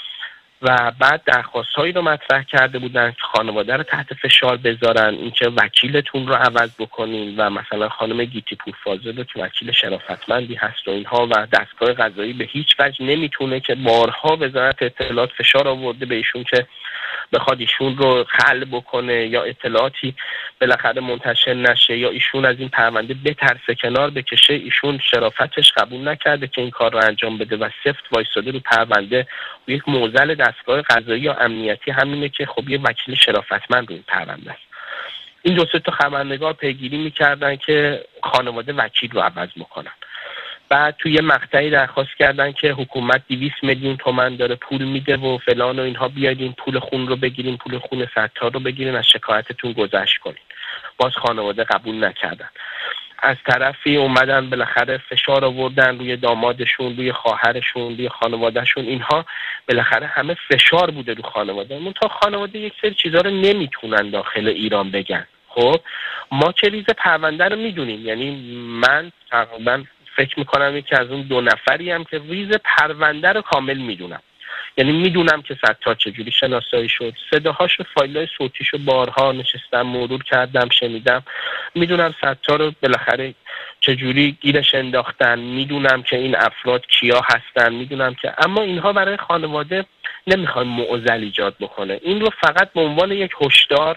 و بعد درخواست هایی رو مطرح کرده بودن که خانواده رو تحت فشار بذارن، اینکه وکیلتون رو عوض بکنین و مثلا خانم گیتی پورفاضل رو که وکیل شرافتمندی هست و اینها و دستگاه قضایی به هیچ وجه نمیتونه که بارها وزارت اطلاعات فشار آورده به ایشون که بخواد ایشون رو خلع بکنه یا اطلاعاتی بالاخره منتشر نشه یا ایشون از این پرونده بترسه کنار بکشه. ایشون شرافتش قبول نکرده که این کار رو انجام بده و سفت وایساده رو پرونده. و یک معضل دستگاه قضایی یا امنیتی همینه که خب یه وکیل شرافتمند رو این پرونده است. این دو سه تا خبرنگار پیگیری میکردن که خانواده وکیل رو عوض میکنن. بعد توی یه مقطعی درخواست کردن که حکومت دویست میلیون تومان داره پول میده و فلان و اینها، بیاید این پول خون رو بگیرین، پول خون ستار رو بگیرین، از شکایتتون گذشت کنین. باز خانواده قبول نکردن. از طرفی اومدن بالاخره فشار آوردن روی دامادشون، روی خواهرشون، روی خانوادهشون. اینها بالاخره همه فشار بوده رو خانواده. منتها خانواده یک سری چیزا رو نمیتونن داخل ایران بگن. خب ما که ریز پرونده رو میدونیم، یعنی من تقریبا فکر میکنم یکی از اون دو نفری هم که ریز پرونده رو کامل میدونم. یعنی میدونم که ستار چجوری شناسایی شد، صداهاشو، فایلای صوتیشو بارها نشستم مرور کردم شنیدم، میدونم ستار رو بالاخره چجوری گیرش انداختن، میدونم که این افراد کیا هستن، میدونم که، اما اینها برای خانواده نمیخوان معضل ایجاد بکنه. این رو فقط به عنوان یک هشدار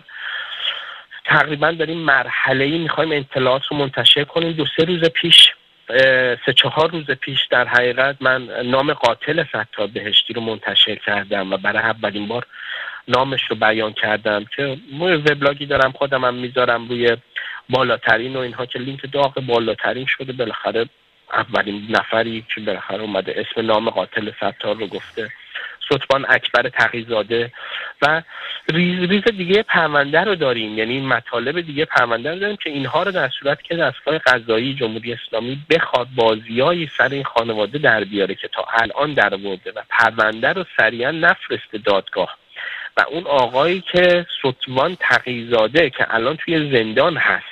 تقریبا داریم مرحله‌ای میخوایم اطلاعات رو منتشر کنیم. دو سه روز پیش سه چهار روز پیش در حقیقت من نام قاتل ستار بهشتی رو منتشر کردم و برای اولین بار نامش رو بیان کردم که من وبلاگی دارم خودم هم میذارم روی بالاترین و اینها که لینک داغ بالاترین شده. بالاخره اولین نفری که بالاخره اومده اسم نام قاتل ستار رو گفته، ستبان اکبر تقی‌زاده. و ریز ریز دیگه پرونده رو داریم، یعنی مطالب دیگه پرونده رو داریم که اینها رو در صورت که دستگاه قضایی جمهوری اسلامی بخواد بازیایی سر این خانواده در بیاره که تا الان در آورده و پرونده رو سریعا نفرسته دادگاه و اون آقایی که ستبان تقی‌زاده که الان توی زندان هست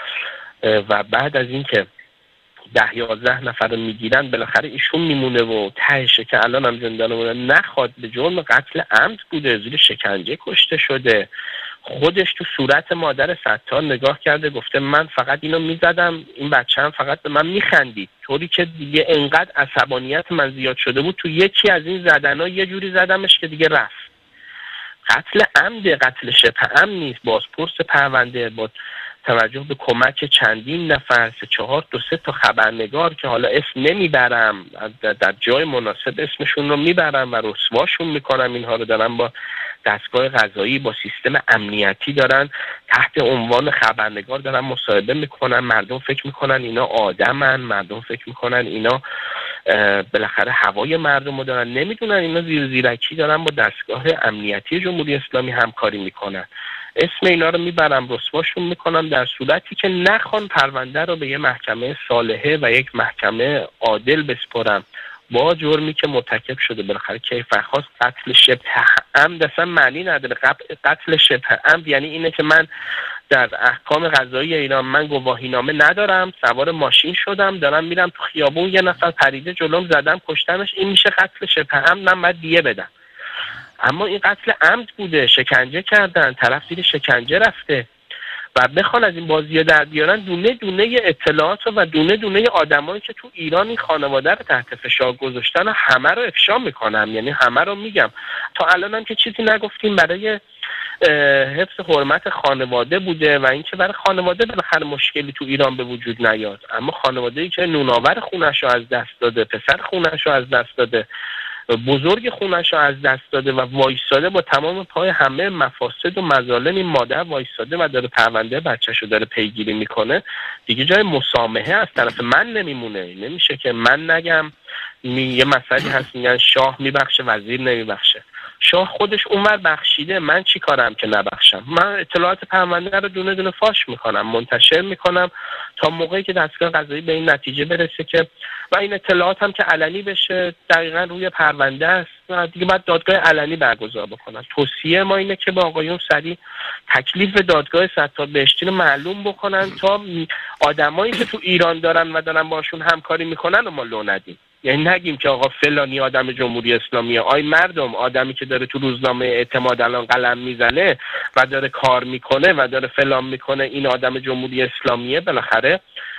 و بعد از اینکه ده یازده نفر رو میگیرن بالاخره ایشون میمونه و تهشه که الان هم زندانمونه، نخواد به جرم قتل عمد بوده، زیر شکنجه کشته شده. خودش تو صورت مادر ستار نگاه کرده گفته من فقط اینو میزدم، این بچه هم فقط به من میخندید، طوری که دیگه انقدر عصبانیت من زیاد شده بود تو یکی از این زدنها یه جوری زدمش که دیگه رفت. قتل عمد، قتل شبه عمد نیست. بازپرس پرونده با توجه به کمک چندین نفر، سه چهار دو سه تا خبرنگار که حالا اسم نمیبرم، در جای مناسب اسمشون رو میبرم و رسواشون میکنم، اینها رو دارن با دستگاه قضایی با سیستم امنیتی دارن تحت عنوان خبرنگار دارن مصاحبه میکنن. مردم فکر میکنن اینا آدمن، مردم فکر میکنن اینا بالاخره هوای مردم رو دارن، نمیدونن اینا زیر زیرکی دارن با دستگاه امنیتی جمهوری اسلامی همکاری میکنن. اسم اینا رو میبرم رسواشون میکنم در صورتی که نخوان پرونده رو به یه محکمه صالحه و یک محکمه عادل بسپرم با جرمی که مرتکب شده. بالاخره کیفرخواست قتل شبه عمد اصلا معنی نداره. قتل شبه عمد یعنی اینه که من در احکام قضایی ایران من گواهینامه ندارم، سوار ماشین شدم دارم میرم تو خیابون، یه نفر پریده جلوم زدم کشتمش، این میشه قتل شبه عمد، من باید دیه بدم. اما این قتل عمد بوده، شکنجه کردن، طرف زیر شکنجه رفته و بخوان از این بازی در بیارن دونه دونه اطلاعات و دونه دونه آدمایی که تو ایران این خانواده رو تحت فشار گذاشتن و همه رو افشا میکنم، یعنی همه رو میگم. تا الان هم که چیزی نگفتیم برای حفظ حرمت خانواده بوده و اینکه برای خانواده بالاخره مشکلی تو ایران به وجود نیاد، اما خانواده‌ای که نوناور خونش رو از دست داده، پسر خونش رو از دست داده، بزرگ خونش رو از دست داده و وایستاده با تمام پای همه مفاسد و مظالم این مادر وایستاده و داره پرونده بچه‌ش رو داره پیگیری میکنه، دیگه جای مسامحه از طرف من نمیمونه. نمیشه که من نگم می... یه مسئله هست میگن شاه میبخشه وزیر نمیبخشه. شاه خودش اونور بخشیده، من چی کارم که نبخشم؟ من اطلاعات پرونده رو دونه دونه فاش میکنم، منتشر میکنم تا موقعی که دستگاه قضایی به این نتیجه برسه که و این اطلاعات هم که علنی بشه دقیقا روی پرونده است و دیگه باید دادگاه علنی برگزار بکنن. توصیه ما اینه که با آقایون سریع تکلیف دادگاه ستار بهشتی رو معلوم بکنن تا آدمایی که تو ایران دارن و دارن باشون همکاری میکنن و ما لو ندیم. یعنی نگیم که آقا فلانی آدم جمهوری اسلامیه. آی مردم، آدمی که داره تو روزنامه اعتماد الان قلم میزنه و داره کار میکنه و داره فلان میکنه این آدم جمهوری اسلامیه، بالاخره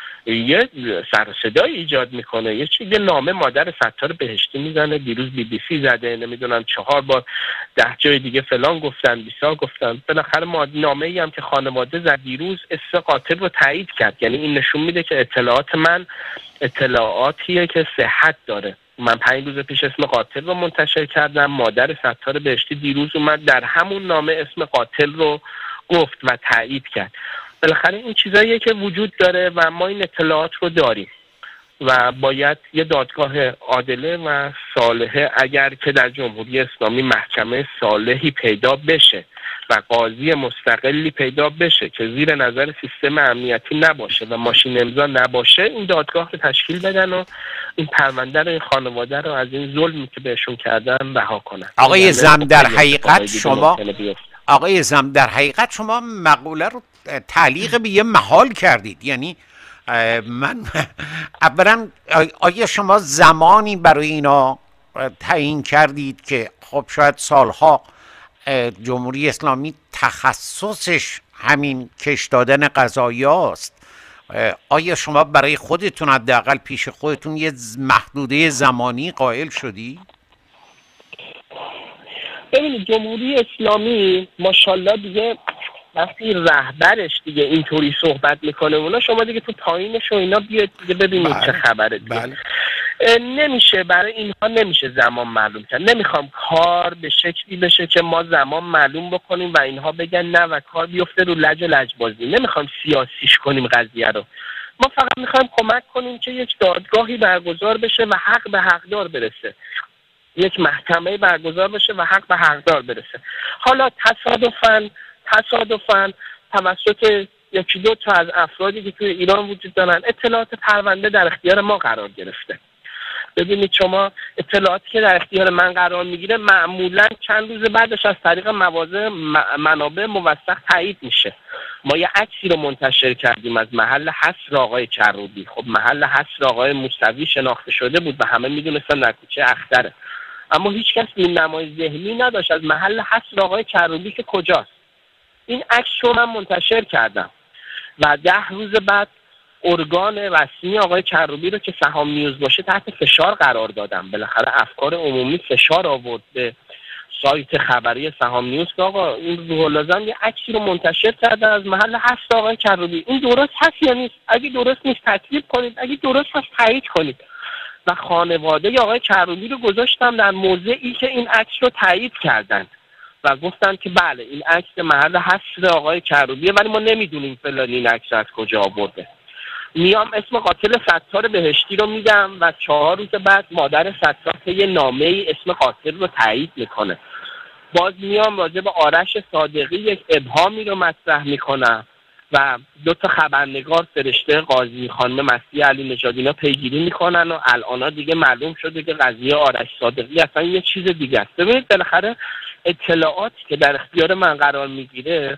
یه سر و صدایی ایجاد میکنه، یه چیز نامه مادر ستار بهشتی میزنه، دیروز بی بی سی زده، نمیدونم چهار بار ده جای دیگه فلان گفتن بیسا گفتن. بالاخره نامه ای هم که خانواده زد دیروز اسم قاتل رو تایید کرد. یعنی این نشون میده که اطلاعات من اطلاعاتیه که صحت داره. من پنج روز پیش اسم قاتل رو منتشر کردم، مادر ستار بهشتی دیروز اومد در همون نامه اسم قاتل رو گفت و تایید کرد. بالاخره این چیزاییه که وجود داره و ما این اطلاعات رو داریم و باید یه دادگاه عادله و صالحه اگر که در جمهوری اسلامی محکمه صالحی پیدا بشه و قاضی مستقلی پیدا بشه که زیر نظر سیستم امنیتی نباشه و ماشین امضا نباشه، این دادگاه رو تشکیل بدن و این پرونده رو این خانواده رو از این ظلمی که بهشون کردن رها کنن. آقای زم در حقیقت شما آقای زم در حقیقت شما مقوله رو تعلیق به یه محال کردید. یعنی من اولا آیا شما زمانی برای اینا تعیین کردید که خب شاید سالها جمهوری اسلامی تخصصش همین کش دادن قضایی است؟ آیا شما برای خودتون حداقل پیش خودتون یه محدوده زمانی قائل شدی؟ ببینید جمهوری اسلامی ماشاءالله دیگه وقتی رهبرش دیگه اینطوری صحبت میکنه اونا، شما دیگه تو پایینش و اینا بیاید دیگه ببینید بله. چه خبره دیگه. بله. نمیشه برای اینها نمیشه زمان معلوم کرد. نمیخوام کار به شکلی بشه که ما زمان معلوم بکنیم و اینها بگن نه و کار بیفته رو لج و لجبازی. نمیخوام سیاسیش کنیم قضیه رو. ما فقط میخوایم کمک کنیم که یک دادگاهی برگزار بشه و حق به حقدار برسه، یک محکمه برگزار بشه و حق به حقدار برسه. حالا تصادفاً تصادفاً توسط یکی دو تا از افرادی که توی ایران وجود دارن اطلاعات پرونده در اختیار ما قرار گرفته. ببینید شما اطلاعاتی که در اختیار من قرار میگیره معمولاً چند روز بعدش از طریق مواضع منابع موثق تایید میشه. ما یه عکسی رو منتشر کردیم از محل حصر آقای کروبی. خب محل حصر آقای موسوی شناخته شده بود و همه میدونستن در کوچه اختره، اما هیچ کس این نمای ذهنی نداشت از محل حصر آقای کروبی که کجاست. این عکس رو من منتشر کردم و ده روز بعد ارگان رسمی آقای کروبی رو که سهام نیوز باشه تحت فشار قرار دادم. بالاخره افکار عمومی فشار آورد به سایت خبری سهام نیوز که آقا این روح الله یه عکسی رو منتشر کرده از محل حصر آقای کروبی. این درست هست یا نیست؟ اگه درست نیست تکذیب کنید، اگه درست هست تایید کنید. و خانواده آقای کروبی رو گذاشتم در موضعی که این عکس رو تایید کردن و گفتن که بله این عکس محل حصر آقای کروبیه ولی ما نمیدونیم فلانی این عکس از کجا آورده. میام اسم قاتل ستار بهشتی رو میدم و چهار روز بعد مادر ستار یه نامه ای اسم قاتل رو تایید میکنه. باز میام راجع به آرش صادقی یک ابهامی رو مطرح میکنم و دو تا خبرنگار فرشته قاضی خانم مسیح علی نژاد اینا پیگیری میکنن و الان دیگه معلوم شده که قضیه آرش صادقی اصلا یه چیز دیگه است. ببینید بالاخره اطلاعاتی که در اختیار من قرار میگیره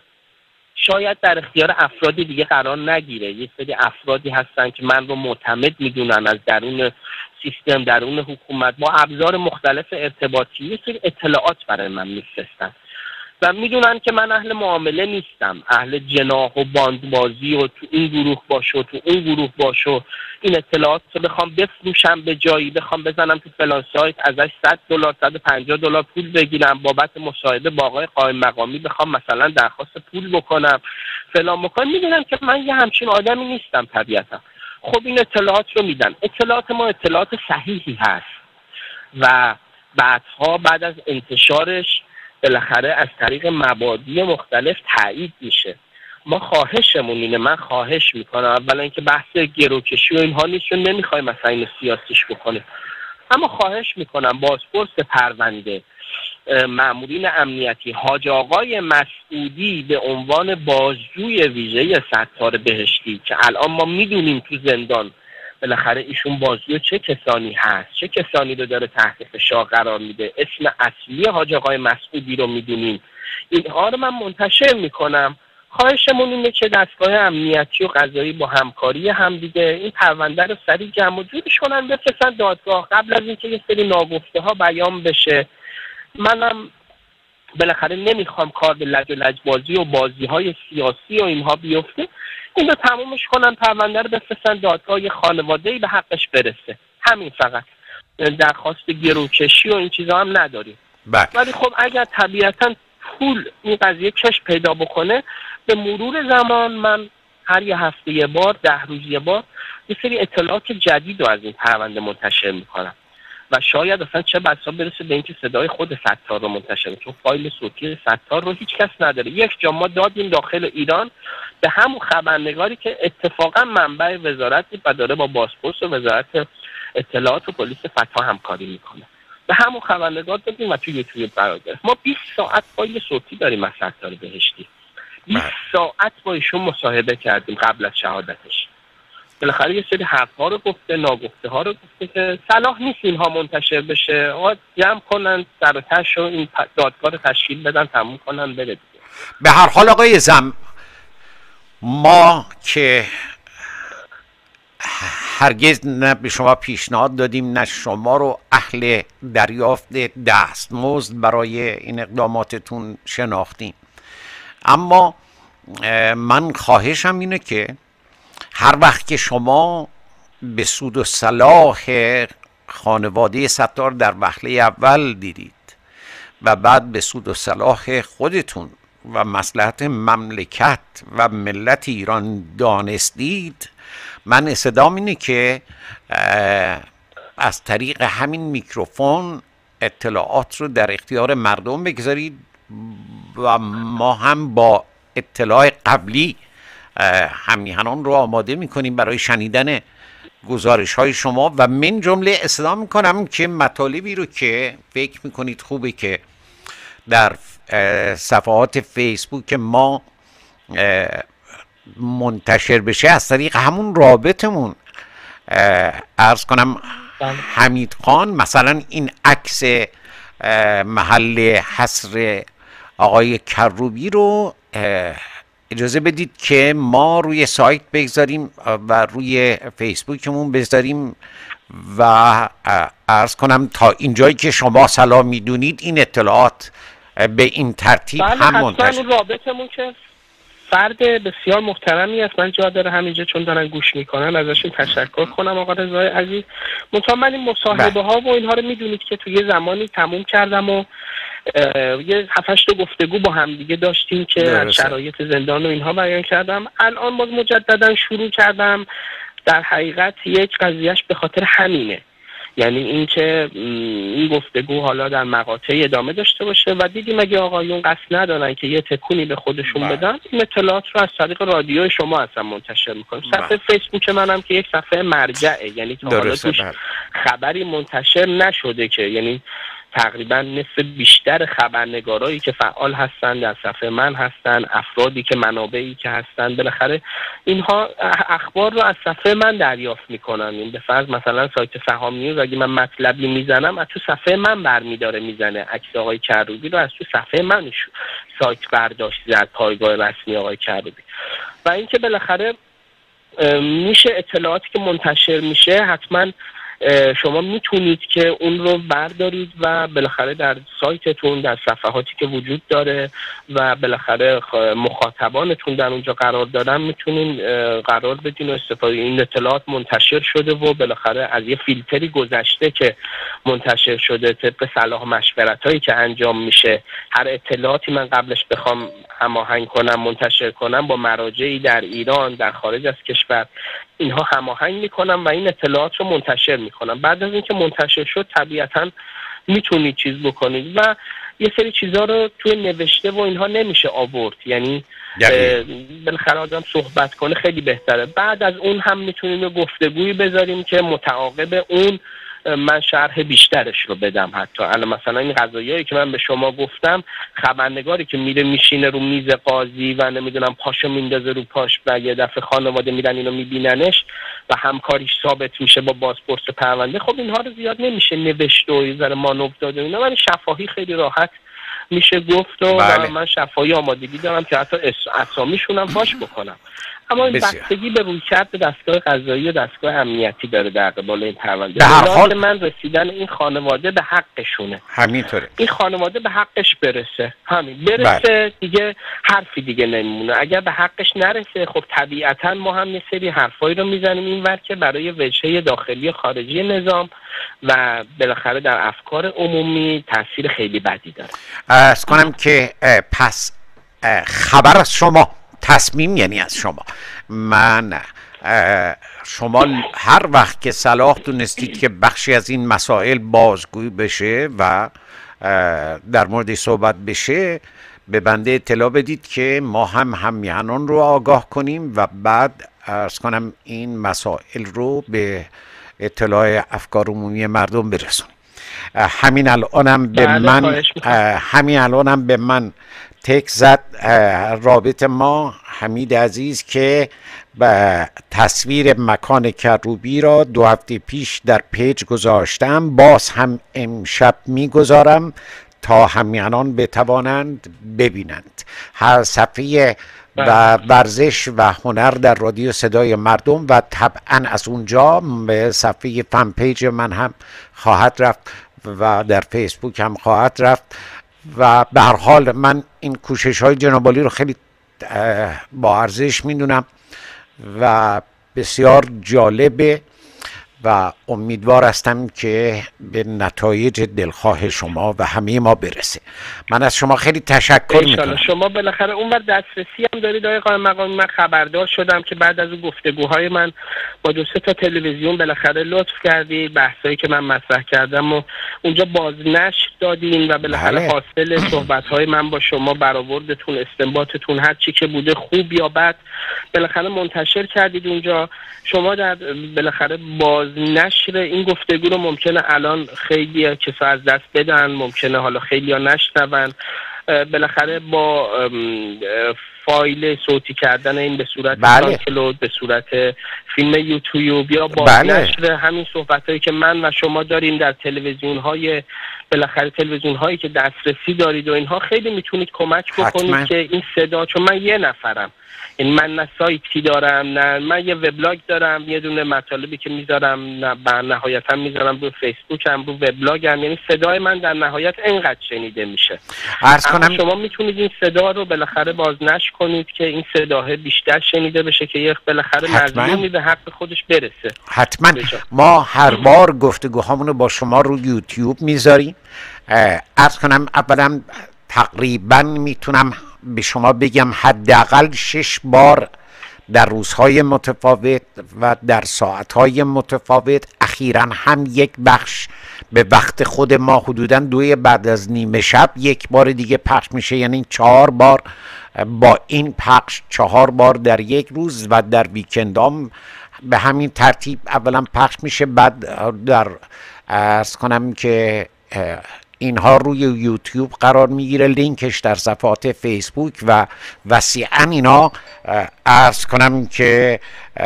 شاید در اختیار افرادی دیگه قرار نگیره. یه سری افرادی هستن که من رو معتمد میدونن از درون سیستم، درون حکومت با ابزار مختلف ارتباطی یه سری اطلاعات برای من میفرستن. و میدونن که من اهل معامله نیستم، اهل جناح و باندبازی و تو این گروه باشه و تو اون گروه باشه و این اطلاعات رو بخوام بفروشم به جایی، بخوام بزنم تو فلان سایت ازش صد دلار صد و پنجاه دلار پول بگیرم بابت مصاحبه با آقای قائم مقامی، بخوام مثلا درخواست پول بکنم فلان بکنم. میدونم که من یه همچین آدمی نیستم طبیعتا. خب این اطلاعات رو میدن. اطلاعات ما اطلاعات صحیحی هست و بعدها بعد از انتشارش بالاخره از طریق مبادی مختلف تایید میشه. ما خواهشمون اینه، من خواهش میکنم اولا اینکه بحث گروکشی و اینها نیست و نمیخوایم مثلا اینو سیاسیش بکنیم، اما خواهش میکنم بازپرس پرونده، مامورین امنیتی، حاج آقای مسعودی به عنوان بازجوی ویژه ستار بهشتی که الان ما میدونیم تو زندان بالاخره ایشون بازجوی چه کسانی هست، چه کسانی رو داره تحت فشار قرار میده، اسم اصلی حاج آقای مسعودی رو میدونیم، اینها رو من منتشر میکنم. خواهشمون اینه که دستگاه امنیتی و قضایی با همکاری همدیگه این پرونده رو سریع جمع و جورش کنن بفرستن دادگاه قبل از اینکه یه سری ناگفته ها بیان بشه. منم بالاخره نمیخوام کار به لج و لجبازی و بازی های سیاسی و اینها بیفته، این رو تمومش کنن، پرونده رو بفرستن دادگاه، یه خانواده‌ای به حقش برسه. همین فقط، درخواست گروکشی و این چیزا هم نداریم. ولی خب اگر طبیعتاً پول این قضیه کش پیدا بکنه، به مرور زمان من هر یه هفته یه بار، ده روز یه بار یه سری اطلاعات جدید رو از این پرونده منتشر میکنم و شاید اصلا چه بسا برسه به اینکه صدای خود ستار رو منتشر کنه، چون فایل صوتی ستار رو هیچ کس نداره. یک جا ما دادیم داخل ایران به همون خبرنگاری که اتفاقا منبع وزارتی و داره با بازپرس و وزارت اطلاعات و پلیس فتا همکاری میکنه، به همون خبرنگار دادیم و توی یوتیوب قرار گرفت. ما بیست ساعت فایل صوتی داریم از ستار بهشتی، بیست ساعت با ایشون مصاحبه کردیم قبل از شهادتش. بالاخره یه سری حرف‌ها رو گفته، ناگفته ها رو گفته که صلاح نیست اینها منتشر بشه، آقا جمع کنن سر و تهش و این دادگاه رو تشکیل بدن، تموم کنن بره دیگه. به هر حال آقای زم، ما که هرگز نه به شما پیشنهاد دادیم نه شما رو اهل دریافت دستمزد برای این اقداماتتون شناختیم، اما من خواهشم اینه که هر وقت که شما به سود و صلاح خانواده ستار در وهله اول دیدید و بعد به سود و صلاح خودتون و مصلحت مملکت و ملت ایران دانستید، من استدعام اینه که از طریق همین میکروفون اطلاعات رو در اختیار مردم بگذارید و ما هم با اطلاع قبلی همیهنان رو آماده میکنیم برای شنیدن گزارش های شما و من جمله استدعا میکنم که مطالبی رو که فکر میکنید خوبه که در صفحات فیسبوک ما منتشر بشه از طریق همون رابطمون عرض کنم حمید خان، مثلا این عکس محل حصر آقای کروبی رو اجازه بدید که ما روی سایت بگذاریم و روی فیسبوکمون بذاریم و عرض کنم تا اینجایی که شما سلام میدونید این اطلاعات به این ترتیب هم منتشر. بله رابطمون که فرد بسیار محترمی است، من جا داره همینجا چون دارن گوش میکنن ازشون تشکر کنم آقا رضای عزیز. منتها من این مصاحبه ها و اینها رو میدونید که توی یه زمانی تموم کردم و یه هفتش تا گفتگو با هم دیگه داشتیم که از شرایط زندان و اینها بیان کردم. الان باز مجددا شروع کردم. در حقیقت یک قضیهش به خاطر همینه، یعنی اینکه این گفتگو حالا در مقاطعی ادامه داشته باشه و دیدیم اگه آقایون قصد ندارن که یه تکونی به خودشون بدن، این اطلاعات رو از طریق رادیو شما اصلا منتشر میکنم. صفحه فیسبوک منم که یک صفحه مرجعه، یعنی تا حالا توش خبری منتشر نشده که، یعنی تقریبا نصف بیشتر خبرنگارایی که فعال هستن در صفحه من هستن، افرادی که منابعی که هستن، بالاخره اینها اخبار رو از صفحه من دریافت میکنن. این به فرض مثلا سایت سهام نیوز اگه من مطلبی میزنم از تو صفحه من برمیداره میزنه، عکس آقای کروبی رو از تو صفحه من سایت برداشت زد، پایگاه رسمی آقای کروبی. و اینکه بالاخره میشه اطلاعاتی که منتشر میشه حتما شما میتونید که اون رو بردارید و بالاخره در سایتتون، در صفحاتی که وجود داره و بالاخره مخاطبانتون در اونجا قرار دارن میتونین قرار بدین و استفاده. این اطلاعات منتشر شده و بالاخره از یه فیلتری گذشته که منتشر شده طبق صلاح مشورت هایی که انجام میشه. هر اطلاعاتی من قبلش بخوام هماهنگ کنم، منتشر کنم با مراجعی در ایران، در خارج از کشور، اینها هماهنگ میکنم و این اطلاعات رو منتشر میکنم. بعد از اینکه منتشر شد طبیعتاً میتونید چیز بکنید و یه سری چیزها رو توی نوشته و اینها نمیشه آورد، یعنی بالاخره آدم صحبت کنه خیلی بهتره. بعد از اون هم میتونیم گفتگویی بذاریم که متعاقب اون من شرح بیشترش رو بدم. حتی الان مثلا این قضایایی که من به شما گفتم، خبرنگاری که میره میشینه رو میز قاضی و نمیدونم پاشو میندازه رو پاش و یه دفعه خانواده میرن اینو میبیننش و همکاریش ثابت میشه با بازپرس پرونده، خب اینها رو زیاد نمیشه نوشت و یه ذره مانور داده اینا، ولی شفاهی خیلی راحت میشه گفت و, و من شفاهی آمادگی دارم که حتی اسامیشون هم فاش بکنم. اما این بستگی به رویکرد دستگاه قضایی و دستگاه امنیتی داره در قبال این پرونده. به هر حال من رسیدن این خانواده به حقشونه. همینطوره. این خانواده به حقش برسه. همین برسه بله. دیگه حرفی دیگه نمیمونه. اگر به حقش نرسه خب طبیعتا ما هم یه سری حرفایی رو میزنیم اینور که برای وجهه داخلی و خارجی نظام و بالاخره در افکار عمومی تاثیر خیلی بدی داره. عرض کنم که پس خبر از شما، تصمیم یعنی از شما، من شما هر وقت که صلاح دونستید که بخشی از این مسائل بازگویی بشه و در مورد صحبت بشه به بنده اطلاع بدید که ما هم همیهنان رو آگاه کنیم و بعد عرض کنم این مسائل رو به اطلاع افکار عمومی مردم برسونیم. همین الانم به من همین الانم به من تک زد رابط ما حمید عزیز که به تصویر مکان کروبی را دو هفته پیش در پیج گذاشتم، باز هم امشب میگذارم تا همیهنان بتوانند ببینند. هر صفحه و ورزش و هنر در رادیو صدای مردم و طبعا از اونجا به صفحه فن پیج من هم خواهد رفت و در فیسبوک هم خواهد رفت و به هر حال من این کوشش های جناب عالی رو خیلی با ارزش میدونم و بسیار جالبه و امیدوار هستم که به نتایج دلخواه شما و همه ما برسه. من از شما خیلی تشکر میکنم. شما بالاخره اونور دسترسی هم دارید آقای قائم مقام. من خبردار شدم که بعد از اون گفتگوهای من با دو سه تا تلویزیون بالاخره لطف کردید بحثایی که من مطرح کردم و اونجا بازنشر دادین و بالاخره بله. حاصل صحبت‌های من با شما، برآوردتون، استنباطتون، هر چی که بوده خوب یا بد بالاخره منتشر کردید اونجا. شما در بالاخره باز نشر این گفتگو رو ممکنه الان خیلی کسا از دست بدن، ممکنه حالا خیلی ها نشنون. بالاخره با فایل صوتی کردن این به صورت بله. کلود، به صورت فیلم یوتیوب یا با بله. نشر همین صحبتایی که من و شما داریم در تلویزیون های بالاخره تلویزیون هایی که دسترسی دارید و اینها، خیلی میتونید کمک بکنید حتما. که این صدا، چون من یه نفرم، این من نه سایتی دارم نه من یه وبلاگ دارم، یه دونه مطالبی که میذارم نه بر نهایتا میذارم رو فیسبوک هم رو وبلاگم، یعنی صدای من در نهایت اینقدر شنیده میشه. عرض کنم شما میتونید این صدا رو بالاخره بازنشر کنید که این صدا بیشتر شنیده بشه که یه بالاخره مظلومی به حق خودش برسه. حتما بجا. ما هر بار گفتگوهامون رو با شما رو یوتیوب میذاریم. عرض کنم اولا تقریبا میتونم به شما بگم حداقل شش بار در روزهای متفاوت و در ساعتهای متفاوت، اخیراً هم یک بخش به وقت خود ما حدوداً دوی بعد از نیمه شب یک بار دیگه پخش میشه، یعنی چهار بار با این پخش چهار بار در یک روز و در ویکندام به همین ترتیب اولا پخش میشه. بعد در عرض کنم که اینها روی یوتیوب قرار میگیره، لینکش در صفحات فیسبوک و وسیعا اینا عرض کنم که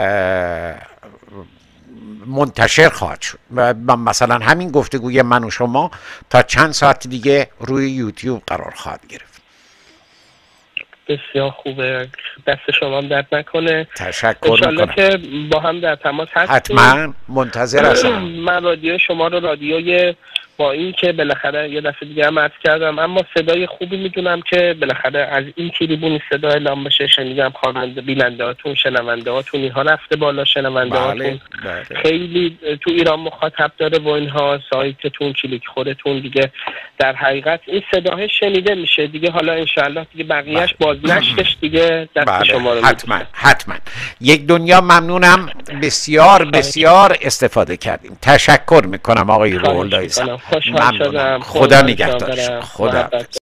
منتشر خواهد شد. مثلا همین گفتگوی من و شما تا چند ساعت دیگه روی یوتیوب قرار خواهد گرفت. بسیار خوبه، دست شما هم درد نکنه. تشکر انشالله میکنم. که با هم در تماس هستیم. حتما منتظر هستم. من رادیو شما رو رادیوی با این که بالاخره یه دفعه دیگه هم عرض کردم، اما صدای خوبی میدونم که بالاخره از این تریبون صدا اعلام بشه. شنیدم خواننده بیننده هاتون، شنونده هاتون اینها رفته بالا، شنونده هاتون بله بله. خیلی تو ایران مخاطب داره و اینها، سایتتون، کلیک خورتون دیگه در حقیقت این صداه شنیده میشه دیگه. حالا انشالله دیگه بقیهش بازنشتش دیگه دست بله. شما رو حتما حتما. یک دنیا ممنونم، بسیار بسیار استفاده کردیم. تشکر میکنم آقای روح الله. خوشحال شدم. خدا نگهدارش. خدا.